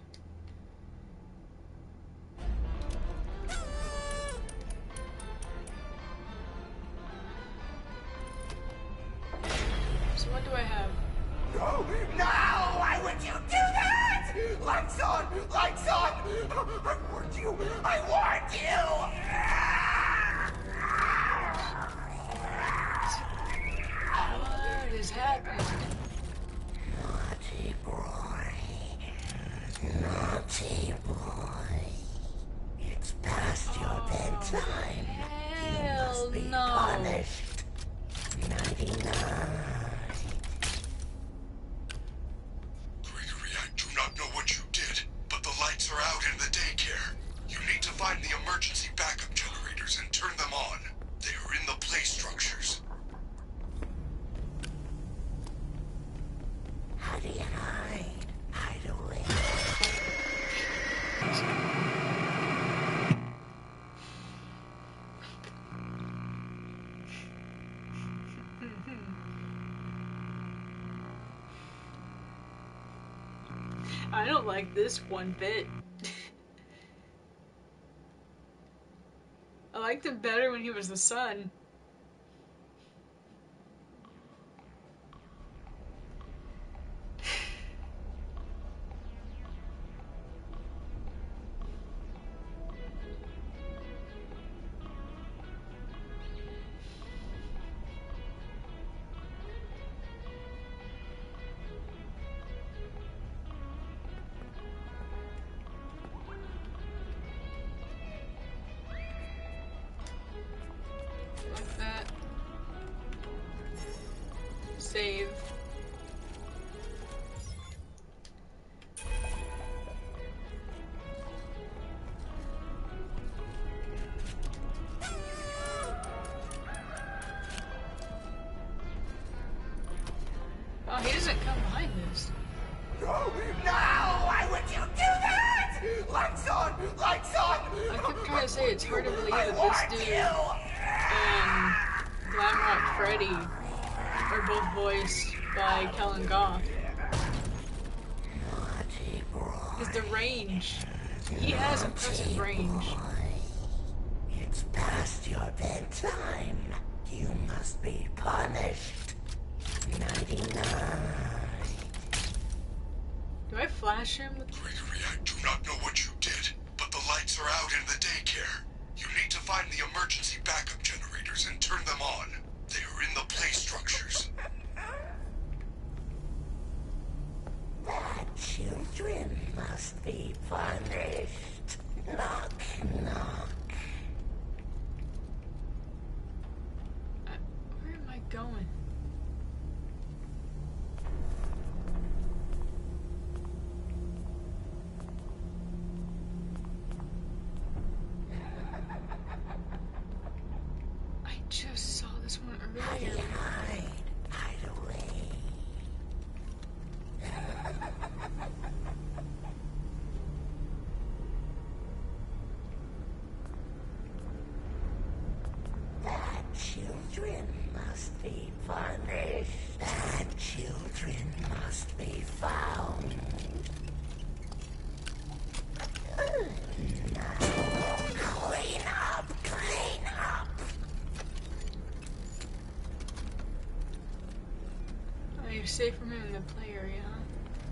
So what do I have? No! Why would you do that? Lights on! I warned you! What is happening? Naughty boy. I don't like this one bit. I liked him better when he was the son. Like that. Save. Oh, he doesn't come behind this. No! Why would you do that? Lights on! Lights on! I kept trying to say it's hard to believe that this dude and Glamrock Freddy are both voiced by Kellen Goff. Because the range, he has impressive range. It's past your bedtime. You must be punished. 99. Do I flash him? Gregory, I do not know what you did, but the lights are out in the daycare. You need to find the emergency backup generators and turn them on. They are in the play structures. Bad children must be punished. Knock, knock. Where am I going? I just saw this one earlier. Hide away. Bad children must be punished. Bad children must be found. Clean up, clean up. Oh, you're safe from him in the play area, huh?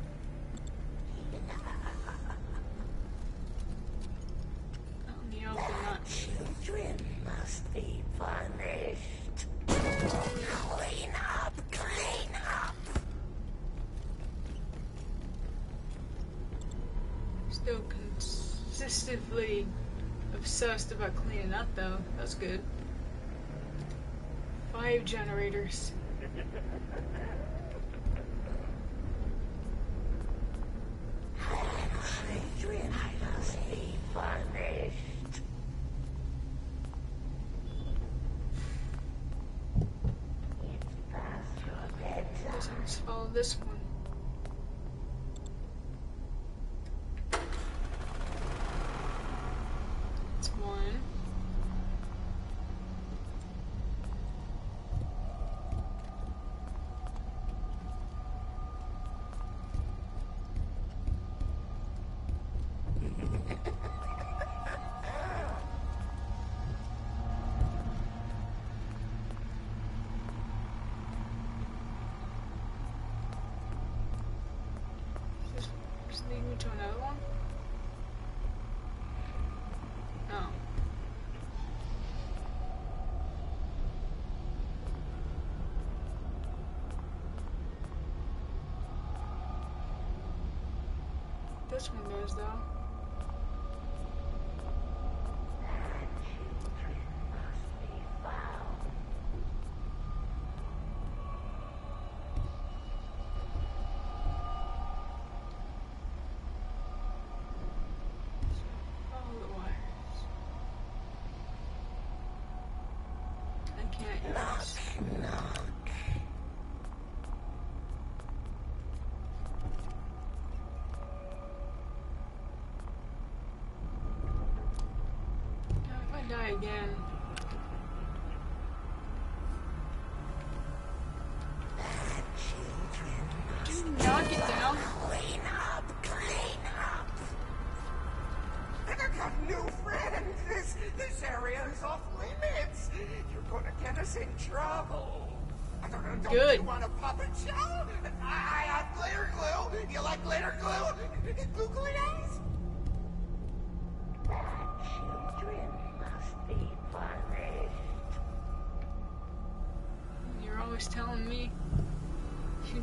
Out in the open, not. Children must be punished. Clean up, clean up. Still consistently obsessed about cleaning up, though. That's good. 5 generators. Children must be punished. It's past your bedtime. Let's follow this one. It's one. Just lead me to another one? Oh. This one does, though. Follow the wires. I can't use. If I die again. Do knock it down. Clean up, clean get us in trouble. Don't Good. you want a puppet show? I have glitter glue. You like glitter glue? Glue glitters? Children must be punished. You're always telling me you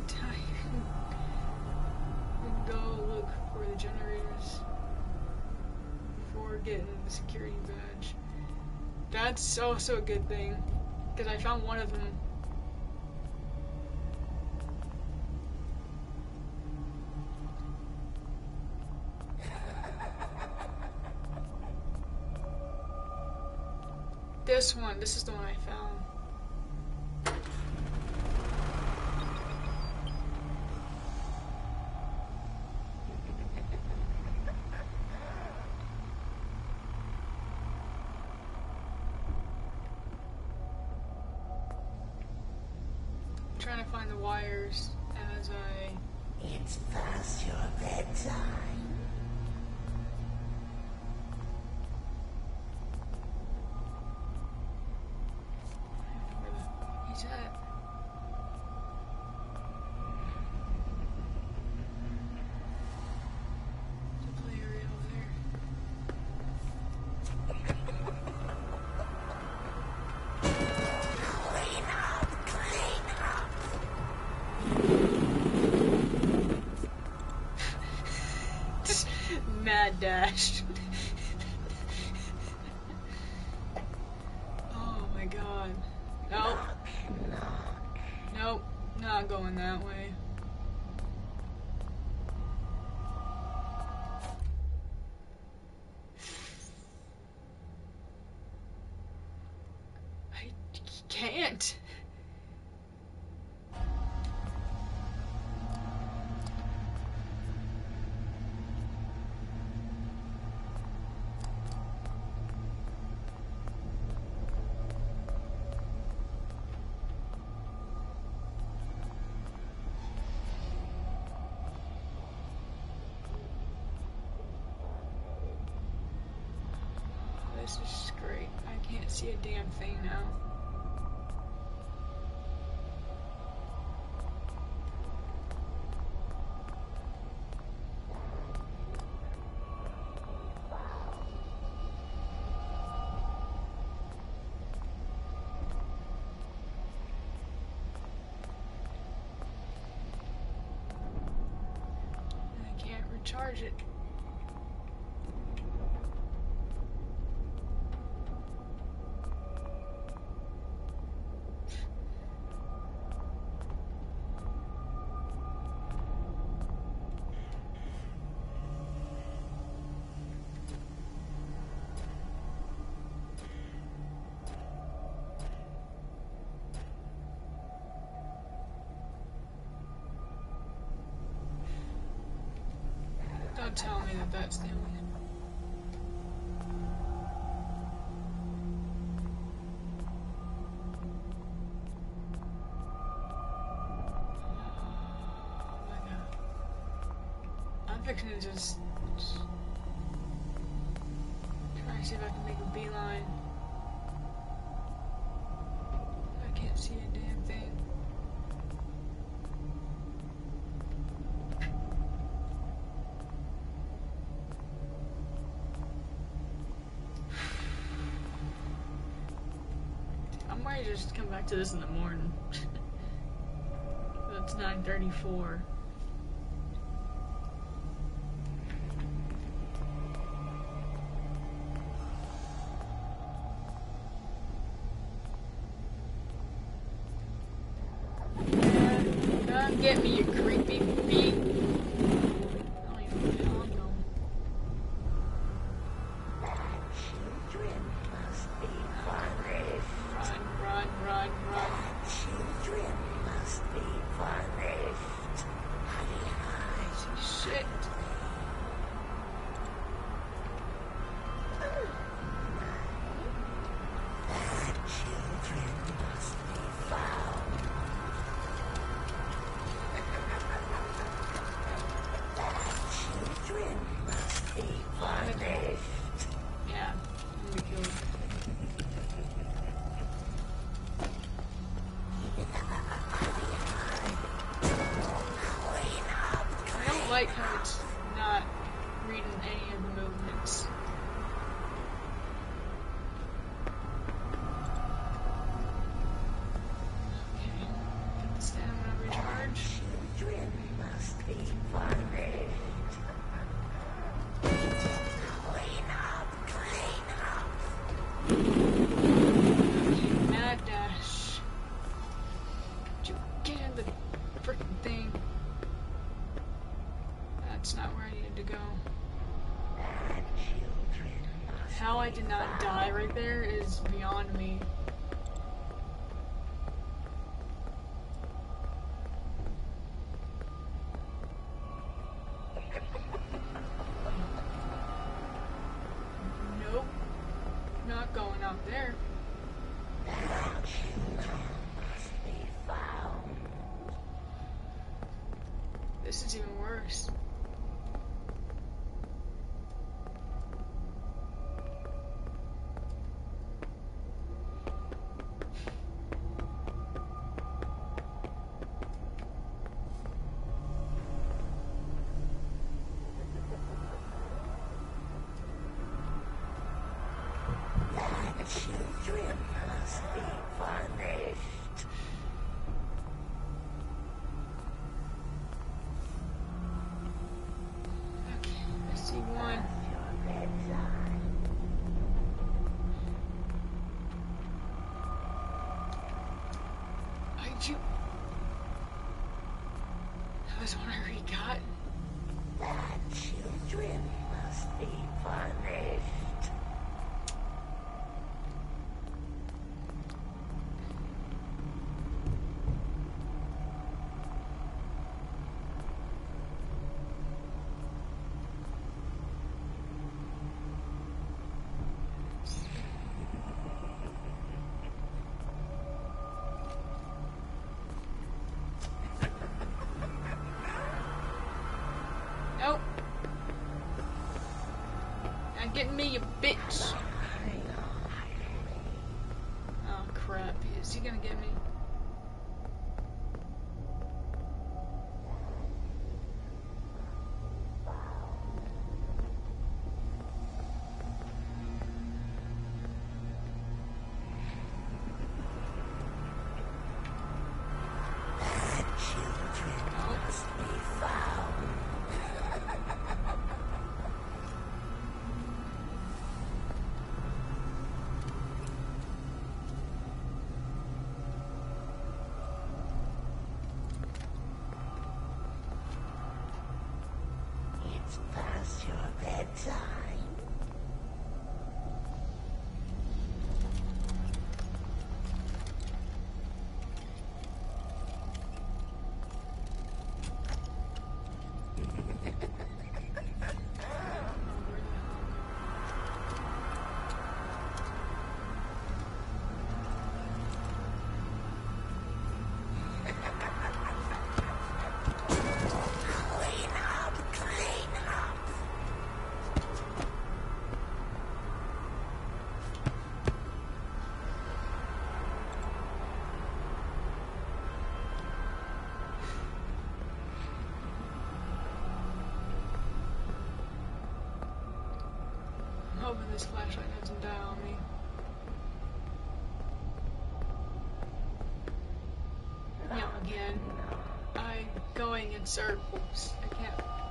go look for the generators before getting the security badge. That's also a good thing, because I found one of them. This is the one I found. I'm trying to find the wires as I... It's past your bedtime. He's at... The play area over there. Mad dash. Oh my god. Nope. Nope. Not going that way. I can't. This is great. I can't see a damn thing now. I can't recharge it. Don't tell me that that's the only... Oh my god. I'm fixing to just try to see if I can make a beeline. I can't see a damn thing. I might just come back to this in the morning. That's 9:34. Come get me, you creepy feet. I don't even know how I'm going. Children must be punished. Run. Children must be punished. Shit. Children must be found. like how it's not reading any of the movements. Okay, get the stamina recharge. Children must be punished. Clean up. Okay, mad dash. Did you get in the frickin' thing? That's not where I needed to go. How I did not die right there is beyond me. Nope. Not going out there. This is even worse. Children must be punished. Okay, I see one. Why'd you? That was one I already got. Bad children must be punished. Nope. Not getting me, you bitch. Oh crap, is he gonna get me? It's past your bedtime. I'm hoping this flashlight doesn't die on me. Yeah, again. I'm going in circles. I can't.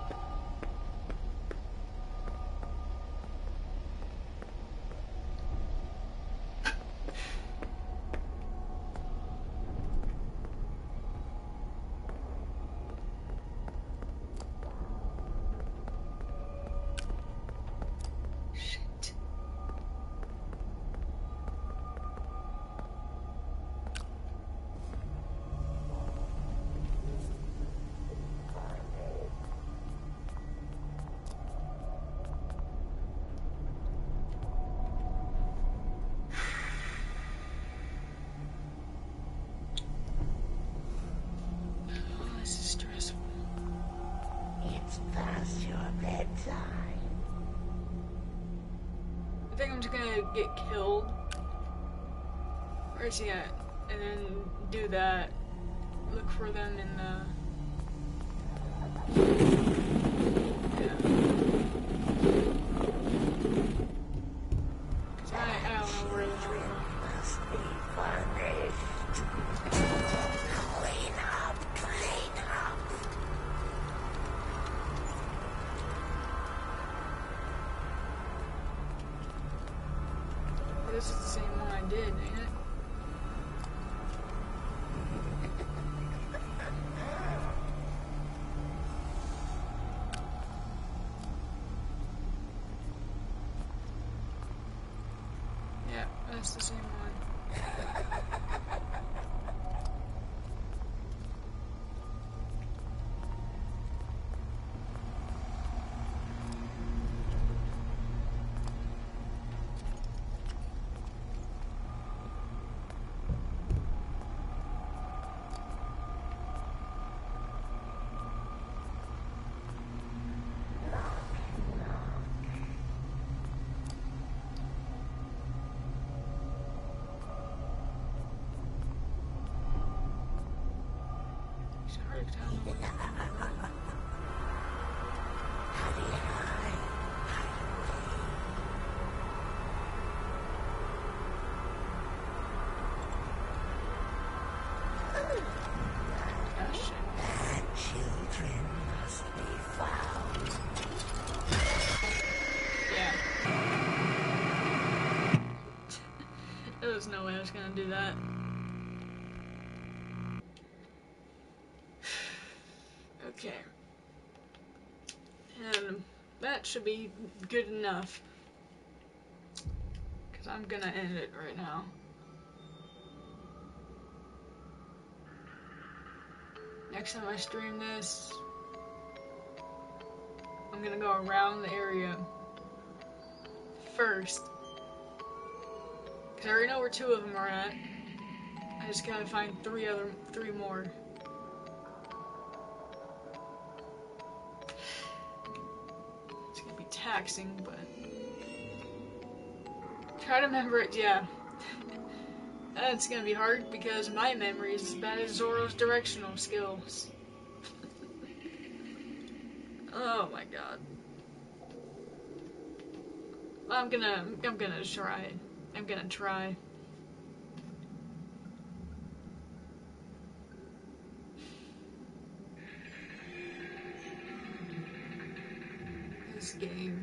Shit. Oh, this is stressful. It's past your bedtime. I think I'm just gonna get killed. Where is he at? And then do that. Look for them in the did, ain't it? Yeah, that's the same one. There's no way I was gonna do that. Okay. And that should be good enough. Because I'm gonna end it right now. Next time I stream this, I'm gonna go around the area first. Because I already know where 2 of them are at. I just gotta find 3 more. It's gonna be taxing, but try to remember it, yeah. That's gonna be hard because my memory is as bad as Zoro's directional skills. Oh my god. I'm gonna try. I'm gonna try. This game.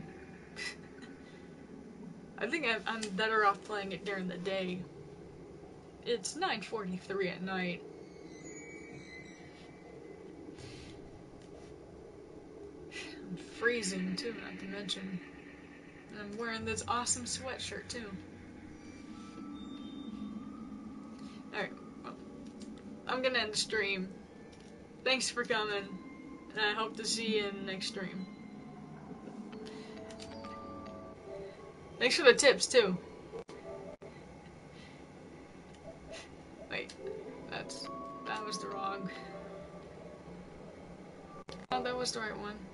I think I'm better off playing it during the day. It's 9:43 at night. I'm freezing too, not to mention. And I'm wearing this awesome sweatshirt too. Alright, well, I'm gonna end the stream. Thanks for coming, and I hope to see you in the next stream. Thanks for the tips too. Wait, that was the wrong. Oh, that was the right one.